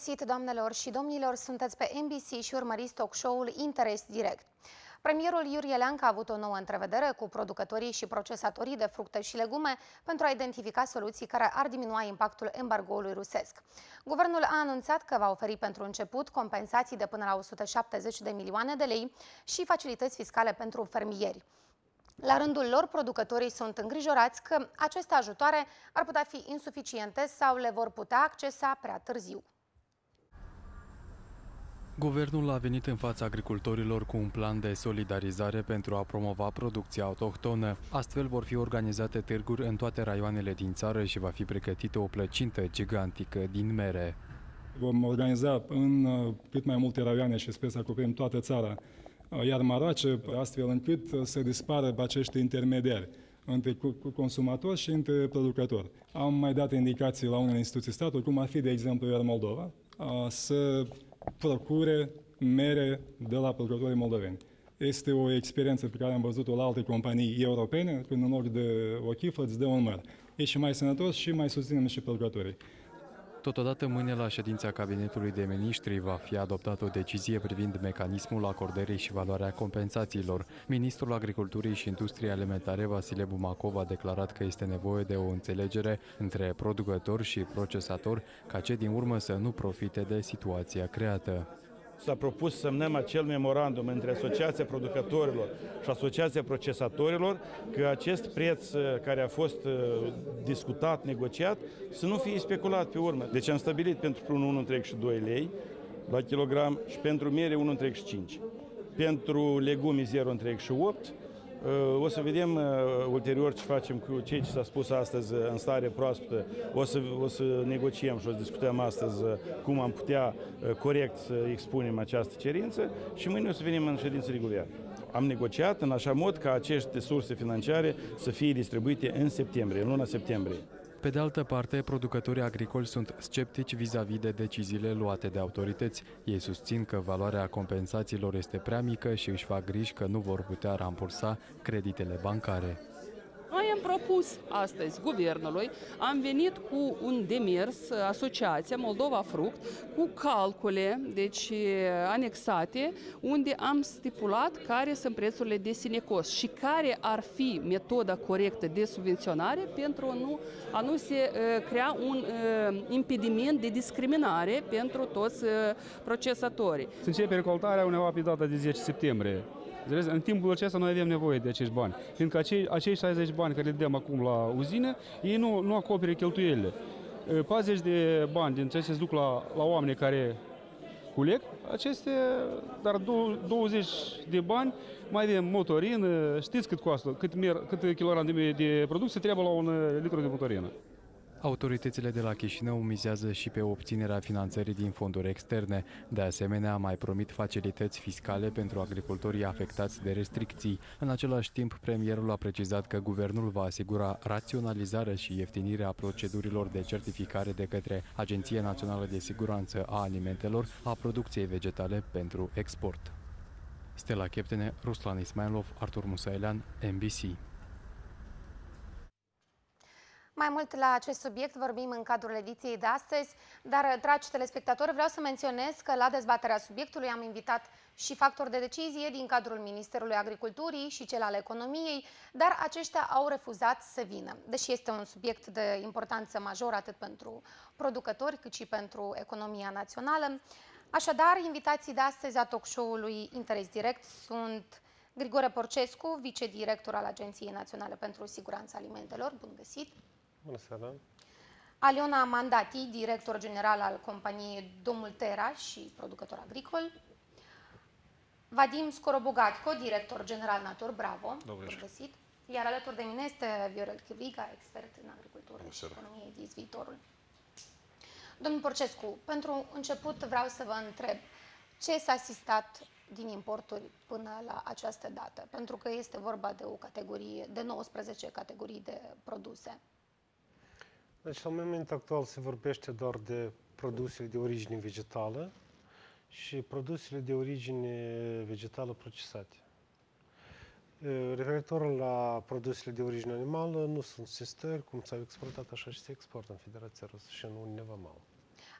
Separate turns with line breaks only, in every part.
găsit, doamnelor și domnilor! Sunteți pe NBC și urmăriți talk show-ul Interes Direct. Premierul Iurie Leancă a avut o nouă întrevedere cu producătorii și procesatorii de fructe și legume pentru a identifica soluții care ar diminua impactul embargoului rusesc. Guvernul a anunțat că va oferi pentru început compensații de până la 170 de milioane de lei și facilități fiscale pentru fermieri. La rândul lor, producătorii sunt îngrijorați că aceste ajutoare ar putea fi insuficiente sau le vor putea accesa prea târziu.
Guvernul a venit în fața agricultorilor cu un plan de solidarizare pentru a promova producția autohtonă. Astfel vor fi organizate târguri în toate raioanele din țară și va fi pregătită o plăcintă gigantică din mere.
Vom organiza în cât mai multe raioane și sper să acoperim toată țara iarmarace, astfel încât să dispară acești intermediari între consumatori și între producători. Am mai dat indicații la unele instituții statului, cum ar fi, de exemplu, iar Moldova, să procure mere de la producătorii moldoveni. Este o experiență pe care am văzut-o la alte companii europene, când în loc de o chiflă îți dă un măr. E și mai sănătos și mai susținem și producătorii.
Totodată, mâine la ședința Cabinetului de Ministri va fi adoptată o decizie privind mecanismul acordării și valoarea compensațiilor. Ministrul Agriculturii și Industriei Alimentare, Vasile Bumacov, a declarat că este nevoie de o înțelegere între producători și procesatori, ca cei din urmă să nu profite de situația creată.
S-a propus să semnăm acel memorandum între Asociația Producătorilor și Asociația Procesatorilor că acest preț care a fost discutat, negociat, să nu fie speculat pe urmă. Deci am stabilit pentru prunul 1,2 lei la kilogram și pentru mere 1,5. Pentru legume 0,8. O să vedem ulterior ce facem cu cei ce s-a spus astăzi în stare proaspătă. O să negociem și o să discutăm astăzi cum am putea corect să expunem această cerință și mâine o să venim în ședință de guvern. Am negociat în așa mod ca aceste surse financiare să fie distribuite în septembrie, în luna septembrie.
Pe de altă parte, producătorii agricoli sunt sceptici vis-a-vis de deciziile luate de autorități. Ei susțin că valoarea compensațiilor este prea mică și își fac griji că nu vor putea rambursa creditele bancare.
Noi am propus astăzi guvernului, am venit cu un demers, Asociația Moldova Fruct, cu calcule, deci anexate, unde am stipulat care sunt prețurile de sine cost și care ar fi metoda corectă de subvenționare pentru a nu se crea un impediment de discriminare pentru toți procesatorii.
Se începe recoltarea undeva pe data de 10 septembrie. În timpul acesta noi avem nevoie de acești bani, fiindcă acei 60 bani care le dăm acum la uzină, ei nu acoperă cheltuielile. 40 de bani din ce se duc la oamenii care culeg, dar 20 de bani mai avem motorină, știți cât costă, cât kilogram de producție trebuie la un litru de motorină.
Autoritățile de la Chișinău mizează și pe obținerea finanțării din fonduri externe. De asemenea, mai promit facilități fiscale pentru agricultorii afectați de restricții. În același timp, premierul a precizat că guvernul va asigura raționalizarea și ieftinarea procedurilor de certificare de către Agenția Națională de Siguranță a Alimentelor a producției vegetale pentru export. Stella Cheptene, Ruslan Ismailov, Artur Musailean, NBC.
Mai mult la acest subiect vorbim în cadrul ediției de astăzi, dar, dragi telespectatori, vreau să menționez că la dezbaterea subiectului am invitat și factori de decizie din cadrul Ministerului Agriculturii și cel al Economiei, dar aceștia au refuzat să vină, deși este un subiect de importanță majoră atât pentru producători cât și pentru economia națională. Așadar, invitații de astăzi a talk show-ului Interes Direct sunt Grigore Porcescu, vicedirector al Agenției Naționale pentru Siguranța Alimentelor. Bun găsit!
Bună seara!
Aliona Mandati, director general al companiei Domultera și producător agricol. Vadim Scorobogatco, director general Natur Bravo. Bun găsit! Iar alături de mine este Viorel Chivrica, expert în agricultură și economie de viitorul. Domnul Porcescu, pentru început vreau să vă întreb ce s-a asistat din importuri până la această dată, pentru că este vorba de o categorie, de 19 categorii de produse.
Deci, la momentul actual se vorbește doar de produsele de origine vegetală și produsele de origine vegetală procesate. Referitor la produsele de origine animală, nu sunt sistări, cum s-au exportat, așa și se exportă în Federația Rusă și în Uniunea Vamală.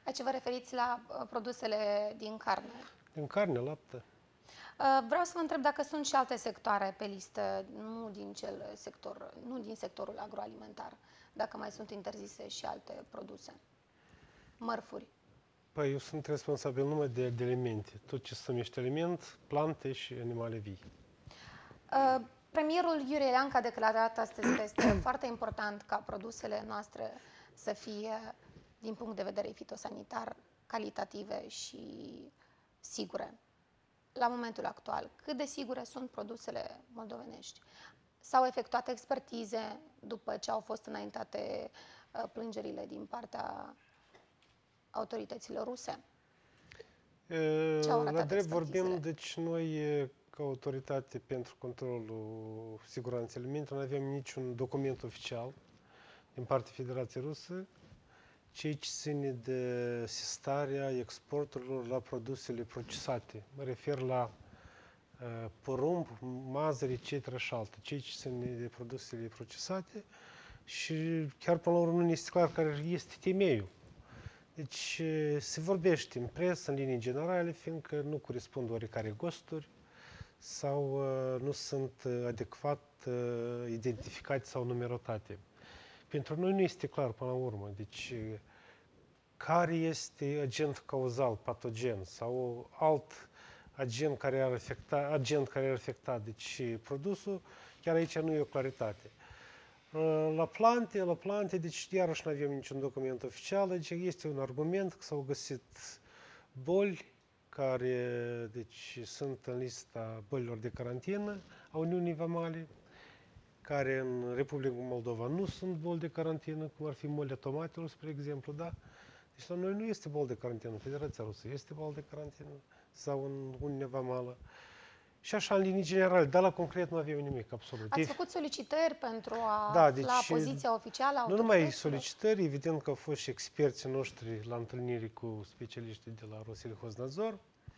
Aici vă referiți la produsele din carne.
Din carne, lapte.
Vreau să vă întreb dacă sunt și alte sectoare pe listă, nu din sectorul agroalimentar, dacă mai sunt interzise și alte produse, mărfuri.
Păi eu sunt responsabil numai de alimente. Tot ce se numește aliment, plante și animale vii.
Premierul Iurie Leancă a declarat astăzi că este foarte important ca produsele noastre să fie, din punct de vedere fitosanitar, calitative și sigure. La momentul actual, cât de sigure sunt produsele moldovenești? S-au efectuat expertize după ce au fost înaintate plângerile din partea autorităților ruse?
La drept vorbim, deci noi, ca autoritate pentru controlul siguranței alimentelor, nu avem niciun document oficial din partea Federației Rusă, ceea ce ține de sistarea exporturilor la produsele procesate. Mă refer la porumb, mazăre, etc. și alte, ceea ce ține de produsele procesate și chiar până la urmă nu este clar care este temeiul. Deci se vorbește în presă, în linii generale, fiindcă nu corespund oricare gusturi sau nu sunt adecvat identificate sau numerotate. Pentru noi nu este clar până la urmă, deci care este agent cauzal, patogen sau alt agent care ar afecta deci produsul, chiar aici nu e o claritate. La plante, deci iarăși nu avem niciun document oficial, deci este un argument că s-au găsit boli care deci, sunt în lista bolilor de carantină a Uniunii Vamale, care în Republica Moldova nu sunt boli de carantină, cum ar fi molia tomatelor, spre exemplu, da? Deci la noi nu este bol de carantină, în Federația Rusă este bol de carantină sau în Uniunea Vamală. Și așa, în linii generale, dar la concret nu avem nimic, absolut.
Ați făcut solicitări pentru a
afla
deci, poziția oficială a
nu numai solicitări, evident că au fost și experții noștri la întâlniri cu specialiștii de la Rossellhoznadzor,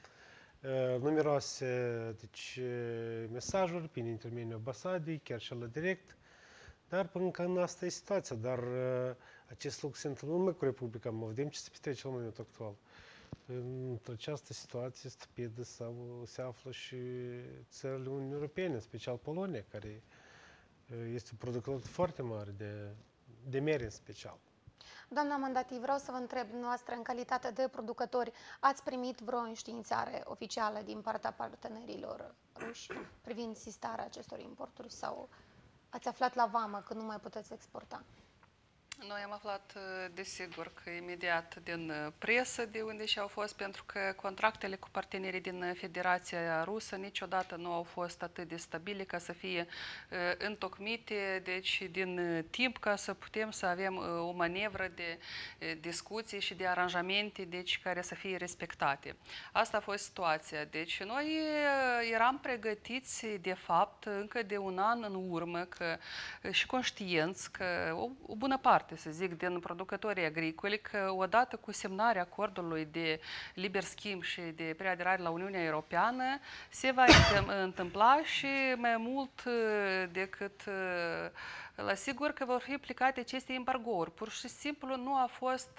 numeroase deci, mesajuri prin intermediul ambasadei, chiar și la direct, dar până în asta e situația, dar acest lucru se întâmplă numai cu Republica Moldova, vedem ce se petrece la momentul actual. Într această situație stupidă se află și țările Uniunii Europene, în special Polonia, care este un producător foarte mare de mere în special.
Doamna Mandati, vreau să vă întreb, noastră, în calitate de producători, ați primit vreo înștiințare oficială din partea partenerilor ruși privind sistarea acestor importuri sau ați aflat la vamă că nu mai puteți exporta?
Noi am aflat, desigur, că imediat din presă de unde și-au fost, pentru că contractele cu partenerii din Federația Rusă niciodată nu au fost atât de stabile ca să fie întocmite, deci din timp ca să putem să avem o manevră de discuții și de aranjamente, deci care să fie respectate. Asta a fost situația. Deci noi eram pregătiți, de fapt, încă de un an în urmă, că și conștienți că o bună parte, să zic, din producătorii agricoli, că odată cu semnarea acordului de liber schimb și de preaderare la Uniunea Europeană, se va întâmpla și mai mult decât la sigur că vor fi aplicate aceste embargouri. Pur și simplu nu a fost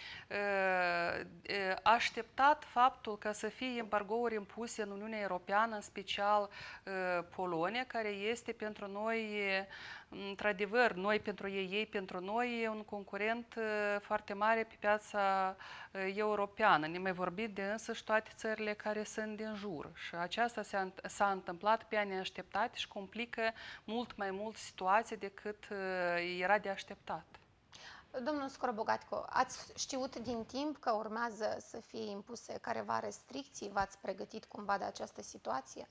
așteptat faptul ca să fie embargouri impuse în Uniunea Europeană, în special Polonia, care este pentru noi, într-adevăr, noi pentru ei pentru noi, un concurent foarte mare pe piața europeană. Ne mai vorbit de însăși toate țările care sunt din jur. Și aceasta s-a întâmplat pe anii așteptate și complică mult mai mult situația decât era de așteptat.
Domnul Scorobogatco, ați știut din timp că urmează să fie impuse careva restricții? V-ați pregătit cumva de această situație?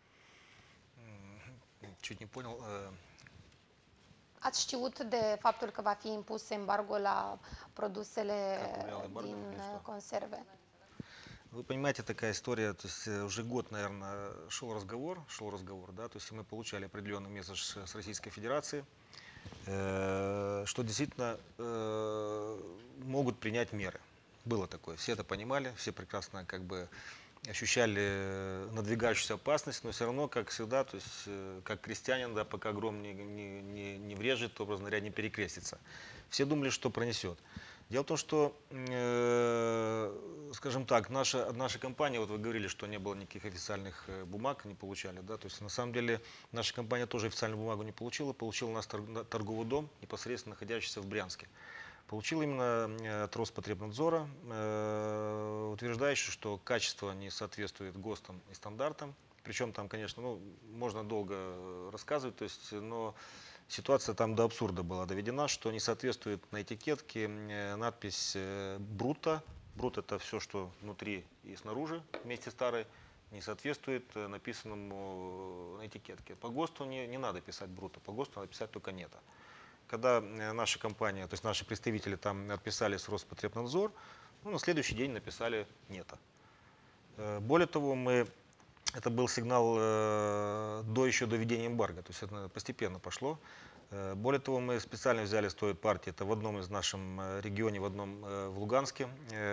Чуть не понял.
Ați știut de faptul că va fi impus embargo la produsele din conserve?
Вы понимаете, такая история, то есть уже год, наверное, шел разговор, да, то есть мы получали определенный месседж с Российской Федерации, что действительно могут принять меры. Было такое, все это понимали, все прекрасно как бы ощущали надвигающуюся опасность, но все равно, как всегда, то есть как крестьянин, да, пока гром не врежет, образно говоря, не перекрестится. Все думали, что пронесет. Дело в том, что, скажем так, наша компания, вот вы говорили, что не было никаких официальных бумаг, не получали, да, то есть на самом деле наша компания тоже официальную бумагу не получила, получил у нас торговый дом, непосредственно находящийся в Брянске. Получил именно от Роспотребнадзора, утверждающий, что качество не соответствует ГОСТам и стандартам. Причем там, конечно, ну, можно долго рассказывать, то есть, но ситуация там до абсурда была доведена, что не соответствует на этикетке надпись «Бруто». «Брут» — это все, что внутри и снаружи, вместе старой, не соответствует написанному на этикетке. По ГОСТу не надо писать «Бруто», по ГОСТу надо писать только «Нето». Когда наша компания, то есть наши представители там отписались в Роспотребнадзор, ну, на следующий день написали «Нето». Более того, это был сигнал еще до введения эмбарго, то есть это постепенно пошло. Более того, мы специально взяли с той партии, это в одном из нашем регионе, в Луганске,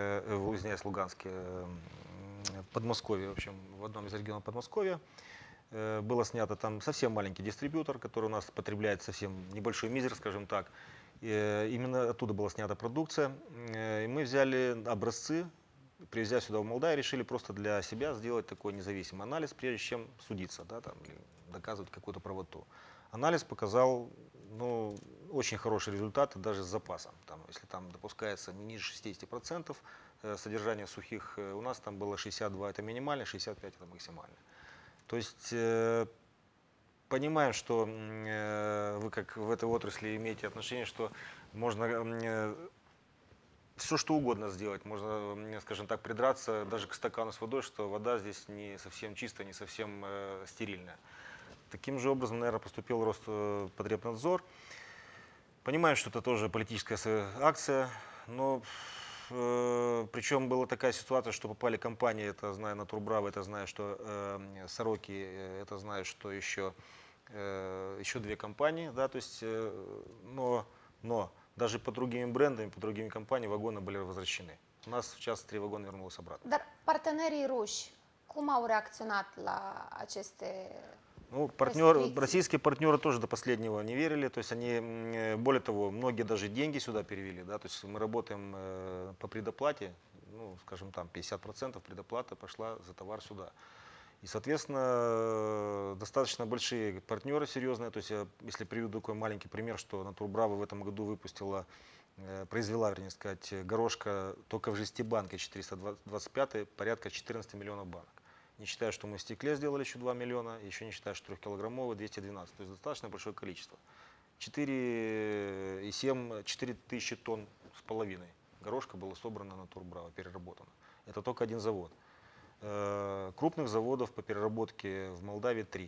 Подмосковье, в общем, в одном из регионов Подмосковья. Было снято там совсем маленький дистрибьютор, который у нас потребляет совсем небольшой мизер, скажем так. Именно оттуда была снята продукция. И мы взяли образцы, привезя сюда в Молдавию, решили просто для себя сделать такой независимый анализ, прежде чем судиться, да, там, или доказывать какую-то правоту. Анализ показал, ну, очень хорошие результаты, даже с запасом. Там, если там допускается не ниже 60% содержания сухих, у нас там было 62, это минимально, 65 это максимально. То есть понимаем, что вы как в этой отрасли имеете отношение, что можно все что угодно сделать, можно, скажем так, придраться даже к стакану с водой, что вода здесь не совсем чистая, не совсем стерильная. Таким же образом, наверное, поступил Роспотребнадзор. Понимаем, что это тоже политическая акция, но причем была такая ситуация, что попали компании, это знаю Натурбраво, это знаю, что Сороки, это знаю, что еще две компании, да, то есть, но даже по другим брендам, по другим компаниям вагоны были возвращены. У нас, в частности, 3 вагона вернулось обратно.
Dar partenerii ruși, cum au reacționat la aceste
Ну, российские партнеры тоже до последнего не верили, то есть они, более того, многие даже деньги сюда перевели, да, то есть мы работаем по предоплате, ну, скажем, там 50% предоплата пошла за товар сюда. И, соответственно, достаточно большие партнеры серьезные, то есть я, если приведу такой маленький пример, что Натурбраво в этом году произвела, вернее сказать, горошка только в жестибанке 425 порядка 14 миллионов банок. Не считая, что мы в стекле сделали еще 2 миллиона, еще не считая, что 3-килограммовый 212, то есть достаточно большое количество. 4 тысячи тонн с половиной горошка было собрано на Натурбраво, переработано. Это только один завод. Крупных заводов по переработке в Молдавии 3.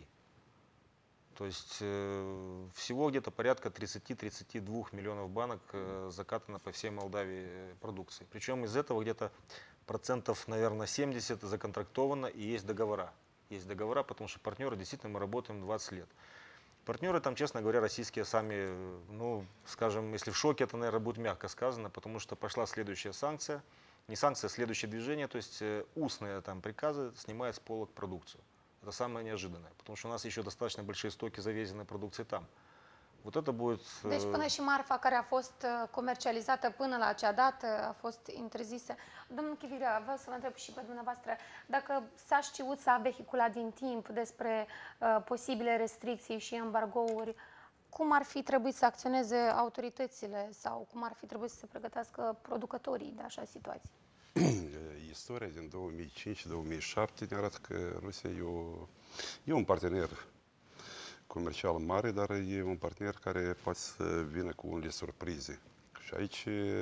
То есть всего где-то порядка 30-32 миллионов банок закатано по всей Молдавии продукции. Причем из этого где-то процентов, наверное, 70 законтрактовано и есть договора. Есть договора, потому что партнеры, действительно, мы работаем 20 лет. Партнеры там, честно говоря, российские сами, ну, скажем, если в шоке, это, наверное, будет мягко сказано, потому что пошла следующая санкция. Не санкция, а следующее движение, то есть устные там приказы снимают с полок продукцию. Это самое неожиданное, потому что у нас еще достаточно большие стоки завезенной продукции там. Вот это будет...
Deci până și marfa care a fost comercializată până la acea dată a fost interzisă. Domnul Chivirea, vreau să vă întreb și pe dumneavoastră, dacă s-a știut, s-a vehiculat din timp despre posibile restricții și embargouri, cum ar fi trebuit să acționeze autoritățile sau cum ar fi trebuit să se pregătească producătorii de așa situații?
Istoria din 2005-2007 ne arată că Rusia e un partener comercial mare, dar e un partener care poate să vină cu unele surprize. Și aici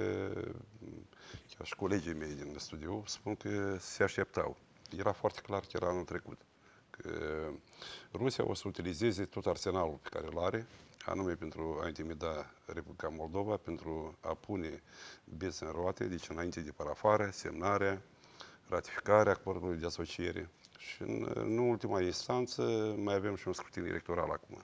chiar și colegii mei din studio spun că se așteptau. Era foarte clar că era anul trecut. Că Rusia o să utilizeze tot arsenalul pe care îl are, anume pentru a intimida Republica Moldova, pentru a pune bețe în roate, deci înainte de parafare, semnarea, ratificarea acordului de asociere. Și în ultima instanță mai avem și un scrutin electoral acum.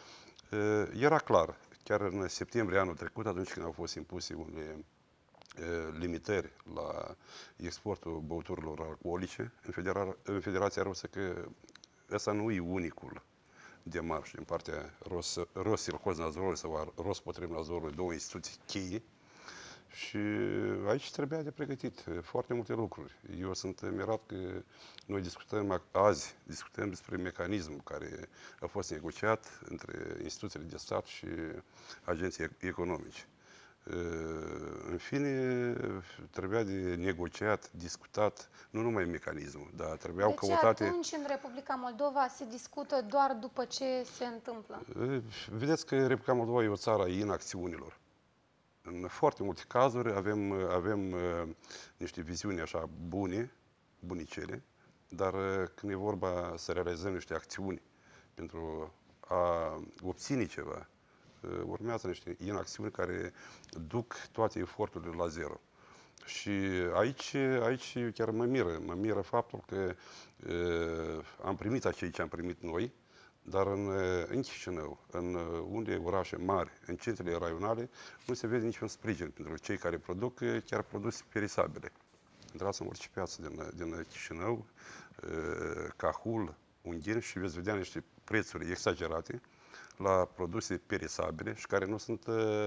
Era clar, chiar în septembrie anul trecut, atunci când au fost impuse unele limitări la exportul băuturilor alcoolice în Federația Rusă, că ăsta nu e unicul demarș din partea Rossельхознадзорului sau Rospotrебнадзорului, două instituții cheie, Și aici trebuia de pregătit foarte multe lucruri. Eu sunt mirat că noi discutăm despre mecanismul care a fost negociat între instituțiile de stat și agenții economici. În fine, trebuia de negociat, discutat, nu numai mecanismul, dar trebuiau căutate...
Deci atunci în Republica Moldova se discută doar după ce se întâmplă?
Vedeți că Republica Moldova e o țară a inacțiunilor. În foarte multe cazuri avem niște viziuni așa bunicele, dar când e vorba să realizăm niște acțiuni pentru a obține ceva, urmează niște inacțiuni care duc toate eforturile la zero. Și aici chiar mă miră faptul că am primit ce am primit noi, dar în Chișinău, în unde orașe mari, în centrele raionale, nu se vede niciun sprijin pentru cei care produc chiar produse perisabile. Intrați în orice piață din Chișinău, Cahul, Ungheni și veți vedea niște prețuri exagerate la produse perisabile și care nu sunt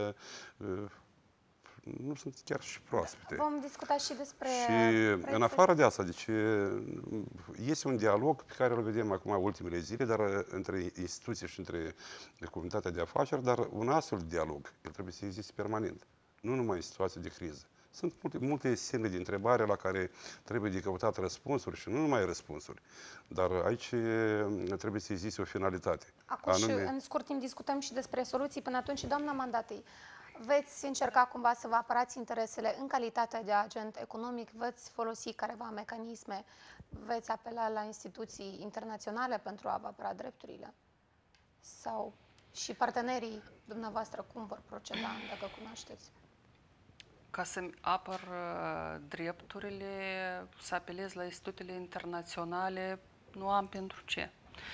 chiar și proaspete.
Vom discuta și despre
Și
prețuri.
în afară de asta, deci este un dialog pe care îl vedem acum ultimele zile, dar între instituții și între comunitatea de afaceri, dar un astfel de dialog, el trebuie să existe permanent, nu numai în situații de criză. Sunt multe semne de întrebare la care trebuie de căutat răspunsuri și nu numai răspunsuri, dar aici trebuie să existe o finalitate.
Acum și în scurt timp discutăm și despre soluții. Până atunci, doamna Mandatei, veți încerca cumva să vă apărați interesele în calitate de agent economic, veți folosi careva mecanisme, veți apela la instituții internaționale pentru a vă apăra drepturile? Sau și partenerii dumneavoastră cum vor proceda, dacă cunoașteți?
Ca să-mi apăr drepturile, să apelez la instituțiile internaționale, nu am pentru ce.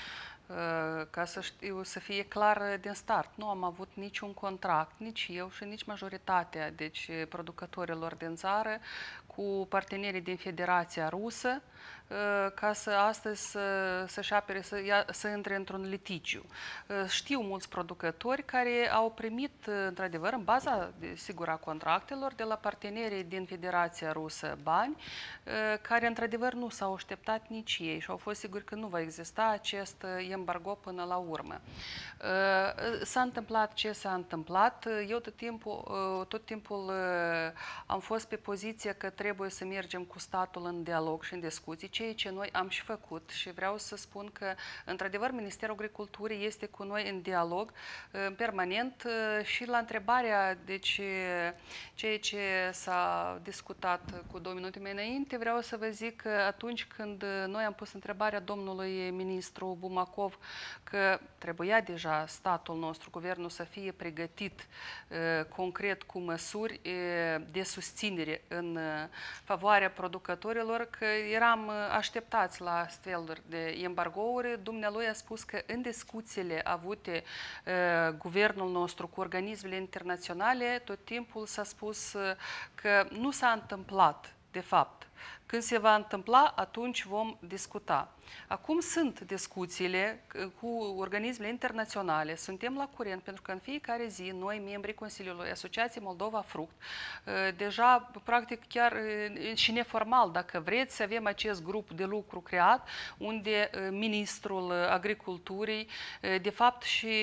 Ca să știu, să fie clar din start, nu am avut niciun contract, nici eu și nici majoritatea, deci producătorilor din țară, cu partenerii din Federația Rusă, ca să astăzi să-și apere, să intre într-un litigiu. Știu mulți producători care au primit, într-adevăr, în baza, sigur, a contractelor, de la partenerii din Federația Rusă bani, care, într-adevăr, nu s-au așteptat nici ei și au fost siguri că nu va exista acest embargo până la urmă. S-a întâmplat ce s-a întâmplat. Eu tot timpul am fost pe poziția că trebuie să mergem cu statul în dialog și în discuții, ceea ce noi am și făcut și vreau să spun că, într-adevăr, Ministerul Agriculturii este cu noi în dialog permanent și la întrebarea, deci, ceea ce s-a discutat cu 2 minute mai înainte, vreau să vă zic că atunci când noi am pus întrebarea domnului ministru Bumacov că trebuia deja statul nostru, guvernul, să fie pregătit concret cu măsuri de susținere în favoarea producătorilor, că eram așteptați la astfel de embargouri, dumnealui a spus că în discuțiile avute guvernul nostru cu organismele internaționale, tot timpul s-a spus că nu s-a întâmplat, de fapt. Când se va întâmpla, atunci vom discuta. Acum sunt discuțiile cu organismele internaționale, suntem la curent, pentru că în fiecare zi noi, membrii Consiliului Asociației Moldova Fruct, deja, practic, chiar și neformal, dacă vreți, să avem acest grup de lucru creat, unde Ministrul Agriculturii, de fapt și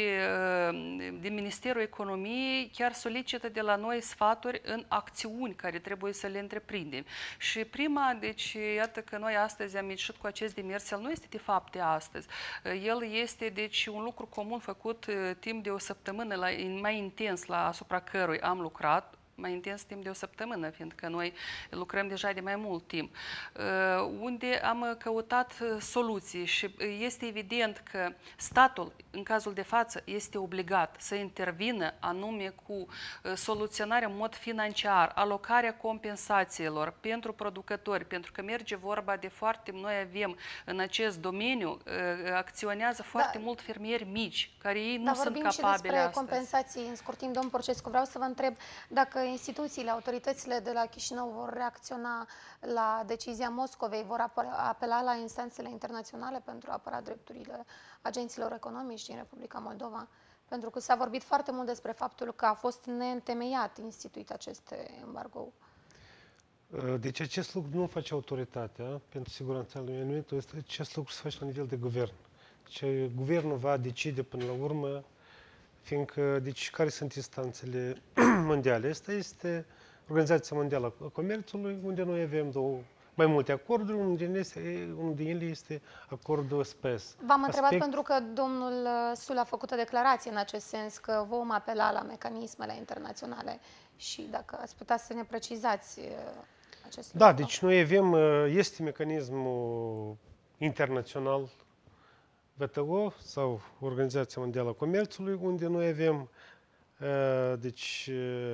din Ministerul Economiei, chiar solicită de la noi sfaturi în acțiuni care trebuie să le întreprindem. Și prima, deci, iată că noi astăzi am ieșit cu acest demers. El nu este de fapt de astăzi. El este, deci, un lucru comun făcut timp de o săptămână, mai intens, asupra cărui am lucrat, mai intens timp de o săptămână, fiindcă noi lucrăm deja de mai mult timp, unde am căutat soluții și este evident că statul, în cazul de față, este obligat să intervină anume cu soluționarea în mod financiar, alocarea compensațiilor pentru producători, pentru că merge vorba de noi avem în acest domeniu, acționează foarte mult fermieri mici, care ei nu sunt capabili astăzi.
Vorbim și despre compensații în scurt timp, domn Porcescu. Vreau să vă întreb dacă instituțiile, autoritățile de la Chișinău vor reacționa la decizia Moscovei, vor apela la instanțele internaționale pentru a apăra drepturile agenților economici din Republica Moldova, Pentru că s-a vorbit foarte mult despre faptul că a fost neîntemeiat instituit acest embargo.
Deci acest lucru nu face autoritatea pentru siguranța alimentului, acest lucru se face la nivel de guvern. Deci guvernul va decide până la urmă, fiindcă, deci care sunt instanțele mondiale? Asta este Organizația Mondială a Comerțului, unde noi avem mai multe acorduri, unul din ele este acordul SPES.
V-am întrebat pentru că domnul Sul a făcut o declarație în acest sens, că vom apela la mecanismele internaționale și dacă ați putea să ne precizați acest lucru.
Da, deci noi avem, este mecanismul internațional WTO sau Organizația Mondială a Comerțului, unde noi avem deci,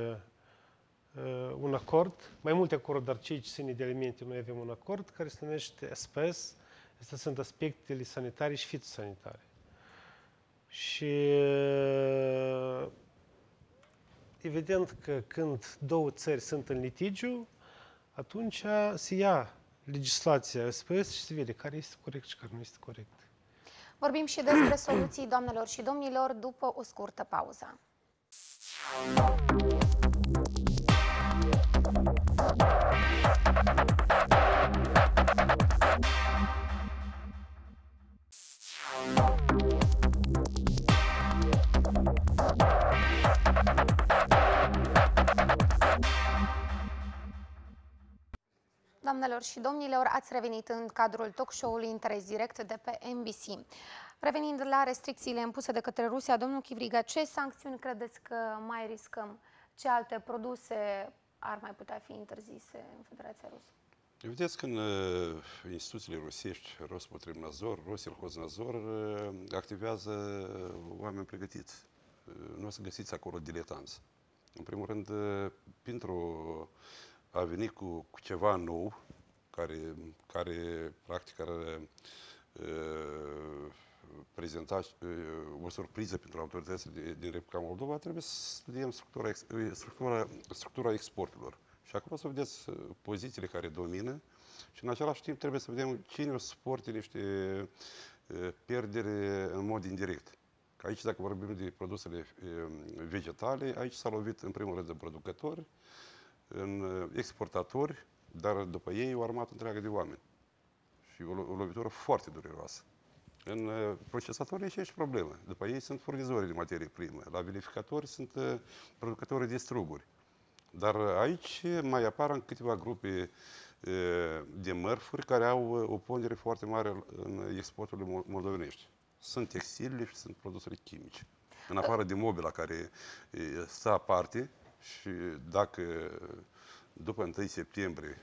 un acord, mai multe acorduri, dar cei ce ține de alimente, noi avem un acord care se numește SPS. Astea sunt aspectele sanitare și fitosanitare. Și evident că când două țări sunt în litigiu, atunci se ia legislația SPS și se vede care este corect și care nu este corect.
Vorbim și despre soluții, doamnelor și domnilor, după o scurtă pauză. Doamnelor și domnilor, ați revenit în cadrul talk show-ului Interes Direct de pe NBC. Revenind la restricțiile impuse de către Rusia, domnul Chivriga, ce sancțiuni credeți că mai riscăm? Ce alte produse ar mai putea fi interzise în Federația Rusă?
Vedeți că în instituțiile rusești, Rospotrebnadzor, Roselhoznadzor, activează oameni pregătiți. Nu o să găsiți acolo diletanți. În primul rând, pentru a veni cu ceva nou, care practic ar prezenta o surpriză pentru autoritățile din Republica Moldova, trebuie să studiem structura exporturilor. Și acolo să vedeți pozițiile care domină și în același timp trebuie să vedem cine o suporte niște pierdere în mod indirect. Că aici, dacă vorbim de produsele vegetale, aici s-a lovit în primul rând de producători, în exportatori, dar după ei o armată întreagă de oameni. Și o lovitură foarte dureroasă. În procesatori e și problemă. După ei sunt furnizorii de materie primă. La vinificatori sunt producătorii de struguri. Dar aici mai apar în câteva grupe de mărfuri care au o pondere foarte mare în exporturile moldovenești. Sunt textilele și sunt produsele chimice. În afară de mobila care stă aparte și dacă după 1 septembrie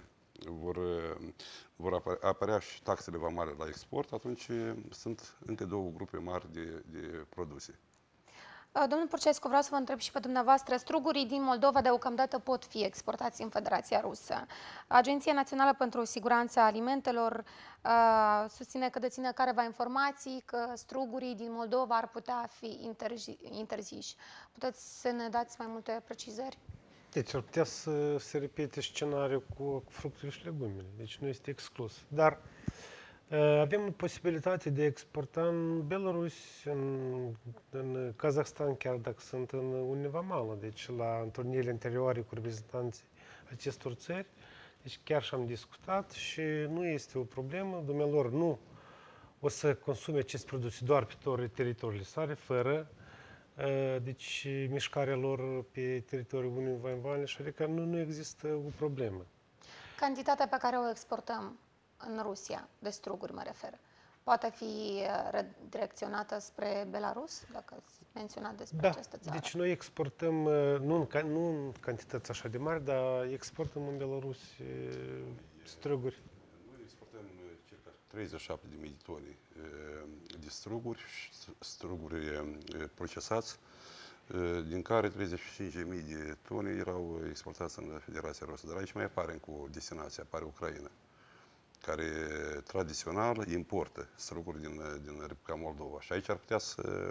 vor apărea și taxele vamale la export, atunci sunt încă două grupe mari de produse.
Domnul Purcescu, vreau să vă întreb și pe dumneavoastră, strugurii din Moldova deocamdată pot fi exportați în Federația Rusă. Agenția Națională pentru Siguranța Alimentelor susține că deține careva informații că strugurii din Moldova ar putea fi interziși. Puteți să ne dați mai multe precizări?
Deci ar putea să se repete scenariul cu fructele și legumele, deci nu este exclus. Dar avem posibilitatea de a exporta în Belarus, în Kazahstan, chiar dacă sunt în Uniunea Vamală, deci la întâlnirile anterioare cu reprezentanții acestor țări. Deci chiar și-am discutat și nu este o problemă. Dumnealor nu o să consume aceste produse doar pe teritoriile sale, fără deci mișcarea lor pe teritoriul Uniunii Vamală, și adică nu există o problemă.
Cantitatea pe care o exportăm în Rusia, de struguri mă refer, poate fi redirecționată spre Belarus, dacă ați menționat despre această țară? Deci
noi exportăm, nu în cantități așa de mari, dar exportăm în Belarus struguri.
Noi exportăm circa 37.000 de tone de struguri procesați, din care 35.000 de tone erau exportați în Federația Rusă. Dar aici mai apare încă o destinație, apare Ucraina, care tradițional importă struguri din Republica Moldova. Și aici ar putea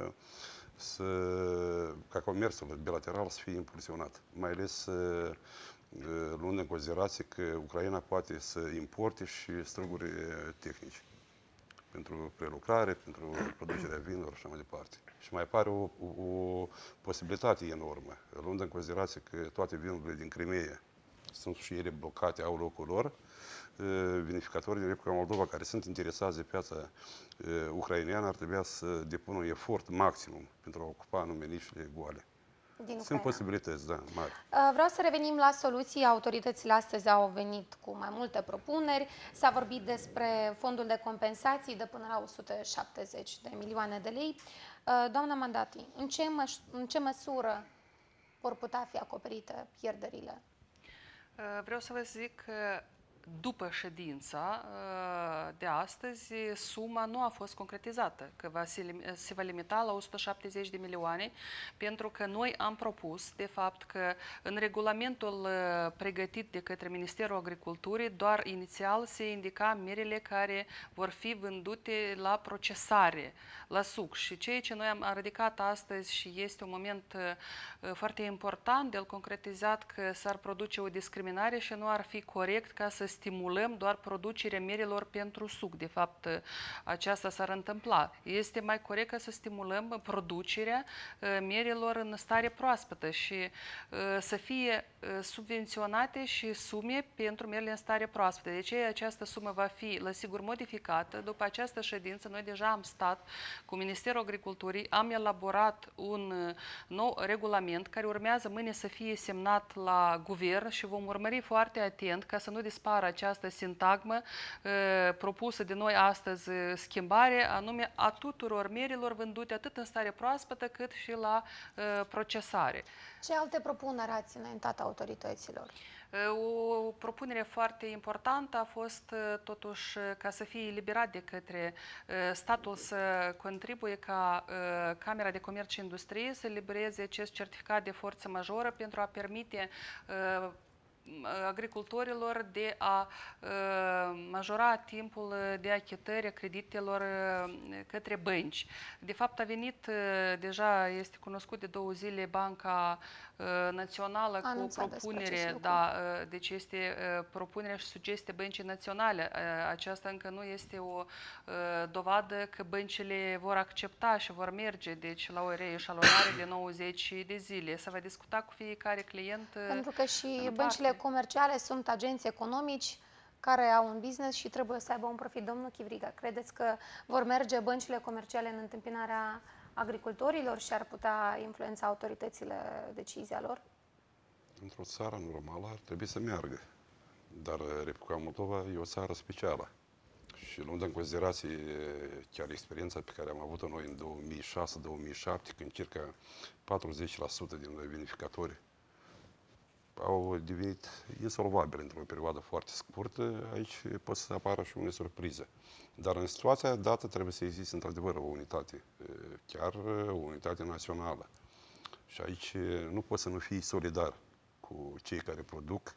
ca comerțul bilateral să fie impulsionat, mai ales luând în considerație că Ucraina poate să importe și struguri tehnici. pentru prelucrare, pentru producerea vinilor și așa mai departe. Și mai apare o posibilitate enormă, luând în considerație că toate vinurile din Crimea sunt și ele blocate, au locul lor, vinificatorii din Republica Moldova care sunt interesați de piața ucraineană ar trebui să depună un efort maximum pentru a ocupa anume nișele goale. Sunt posibilități, da, mari.
Vreau să revenim la soluții. Autoritățile astăzi au venit cu mai multe propuneri. S-a vorbit despre fondul de compensații de până la 170 de milioane de lei. Doamna Mandati, în ce măsură vor putea fi acoperite pierderile?
Vreau să vă zic că după ședința de astăzi, suma nu a fost concretizată, că se va limita la 170 de milioane, pentru că noi am propus, de fapt, că în regulamentul pregătit de către Ministerul Agriculturii, doar inițial se indica merele care vor fi vândute la procesare, la suc. Și ceea ce noi am ridicat astăzi și este un moment foarte important de concretizat, că s-ar produce o discriminare și nu ar fi corect ca să stimulăm doar producerea merelor pentru suc. De fapt, aceasta s-ar întâmpla. Este mai corect ca să stimulăm producerea merelor în stare proaspătă și să fie subvenționate și sume pentru merele în stare proaspătă. De aceea această sumă va fi, la sigur, modificată. După această ședință, noi deja am stat cu Ministerul Agriculturii, am elaborat un nou regulament care urmează mâine să fie semnat la guvern și vom urmări foarte atent ca să nu dispară această sintagmă propusă de noi astăzi, schimbare, anume a tuturor merelor vândute atât în stare proaspătă cât și la procesare.
Ce alte propuneri ați înaintat autorităților?
O propunere foarte importantă a fost totuși ca să fie eliberat de către statul să contribuie ca Camera de Comerț și Industrie să elibereze acest certificat de forță majoră pentru a permite agricultorilor de a majora timpul de achitări a creditelor către bănci. De fapt, a venit, deja este cunoscut de 2 zile, Banca Națională cu propunere, deci este propunerea și sugestie Băncii Naționale. Aceasta încă nu este o dovadă că băncile vor accepta și vor merge deci la o reeșalonare de 90 de zile. Se va discuta cu fiecare client.
Pentru că și băncile comerciale sunt agenți economici care au un business și trebuie să aibă un profit. Domnul Chivriga, credeți că vor merge băncile comerciale în întâmpinarea agricultorilor și ar putea influența autoritățile decizia lor?
Într-o țară normală ar trebui să meargă, dar Republica Moldova e o țară specială. Și luând în considerație chiar experiența pe care am avut-o noi în 2006-2007, când circa 40% din vinificatori au devenit insolvabili într-o perioadă foarte scurtă, aici pot să apară și unele surprize. Dar în situația dată trebuie să existe într-adevăr o unitate, chiar o unitate națională. Și aici nu poți să nu fii solidar cu cei care produc,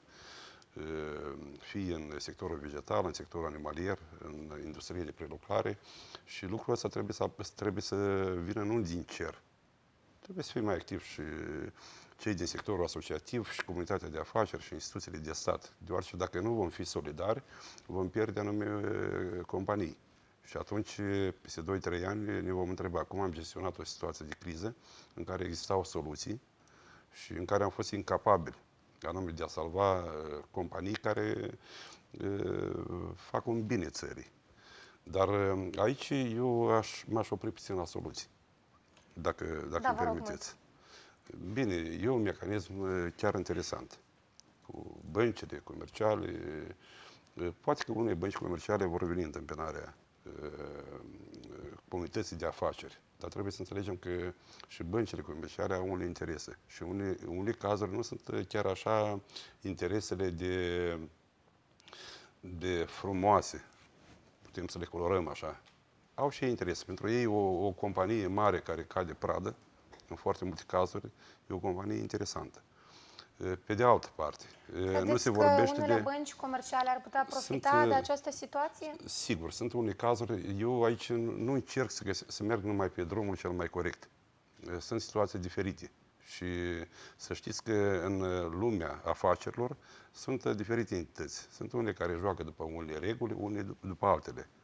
fie în sectorul vegetal, în sectorul animalier, în industrie de prelucrare, și lucrul ăsta trebuie să vină nu din cer. Trebuie să fie mai activ și cei din sectorul asociativ și comunitatea de afaceri și instituțiile de stat. Deoarece dacă nu vom fi solidari, vom pierde anume companii. Și atunci, peste 2-3 ani, ne vom întreba cum am gestionat o situație de criză în care existau soluții și în care am fost incapabili, anume de a salva companii care fac un bine țării. Dar aici eu m-aș opri puțin la soluții, dacă îmi permiteți. Bine, e un mecanism chiar interesant. Cu băncile comerciale, poate că unele bănci comerciale vor veni în întâmpinarea comunității de afaceri, dar trebuie să înțelegem că și băncile comerciale au unele interese și unele cazuri nu sunt chiar așa interesele de frumoase, putem să le colorăm așa. Au și interese. Pentru ei o companie mare care cade pradă, în foarte multe cazuri, e o companie interesantă. Pe de altă parte, nu se vorbește
că unele bănci comerciale ar putea profita de această situație?
Sigur, sunt unele cazuri. Eu aici nu încerc să merg numai pe drumul cel mai corect. Sunt situații diferite. Și să știți că în lumea afacerilor sunt diferite entități. Sunt unele care joacă după unele reguli, unele după altele.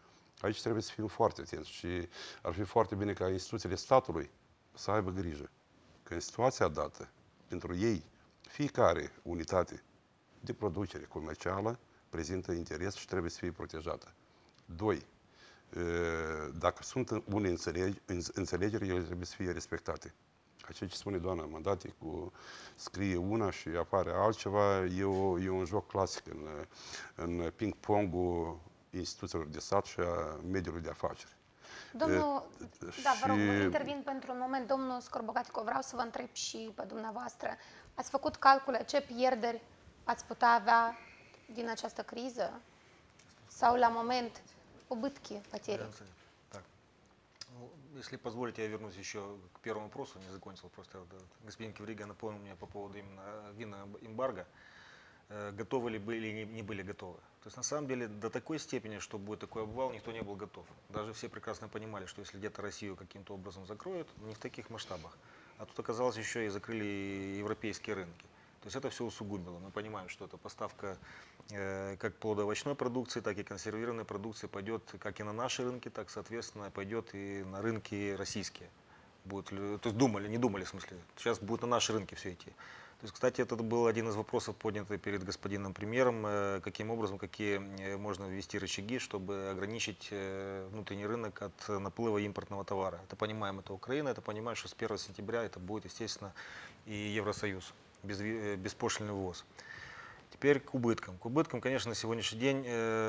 aici trebuie să fim foarte atenți și ar fi foarte bine ca instituțiile statului să aibă grijă că în situația dată, pentru ei, fiecare unitate de producere comercială prezintă interes și trebuie să fie protejată. 2. Dacă sunt unele înțelegeri, ele trebuie să fie respectate. Ceea ce spune doamna Mandati, cu scrie una și apare altceva, e un joc clasic în ping-pongul instituțiilor de stat și a mediului de afaceri.
Domnul, da, vă rog, intervin pentru un moment. Domnul Scorbogatico, vreau să vă întreb și pe dumneavoastră. Ați făcut calcule ce pierderi ați putea avea din această criză? Sau la moment убытки, потери?
Так. Ну, если позволите, я вернусь еще к первому вопросу, не закончил просто. Господин Киврига напомнил мне по поводу именно винного эмбарго. Готовы ли были или не были готовы. То есть на самом деле до такой степени, что будет такой обвал, никто не был готов. Даже все прекрасно понимали, что если где-то Россию каким-то образом закроют, не в таких масштабах. А тут оказалось еще и закрыли европейские рынки. То есть это все усугубило. Мы понимаем, что эта поставка как плодоовощной продукции, так и консервированной продукции пойдет как и на наши рынки, так, соответственно, пойдет и на рынки российские. То есть не думали в смысле, сейчас будет на наши рынки все идти. То есть, кстати, это был один из вопросов, поднятый перед господином премьером, каким образом, какие можно ввести рычаги, чтобы ограничить внутренний рынок от наплыва импортного товара. Это понимаем, это Украина, это понимаем, что с 1 сентября это будет, естественно, и Евросоюз, беспошлинный ввоз. Теперь к убыткам. К убыткам, конечно, на сегодняшний день,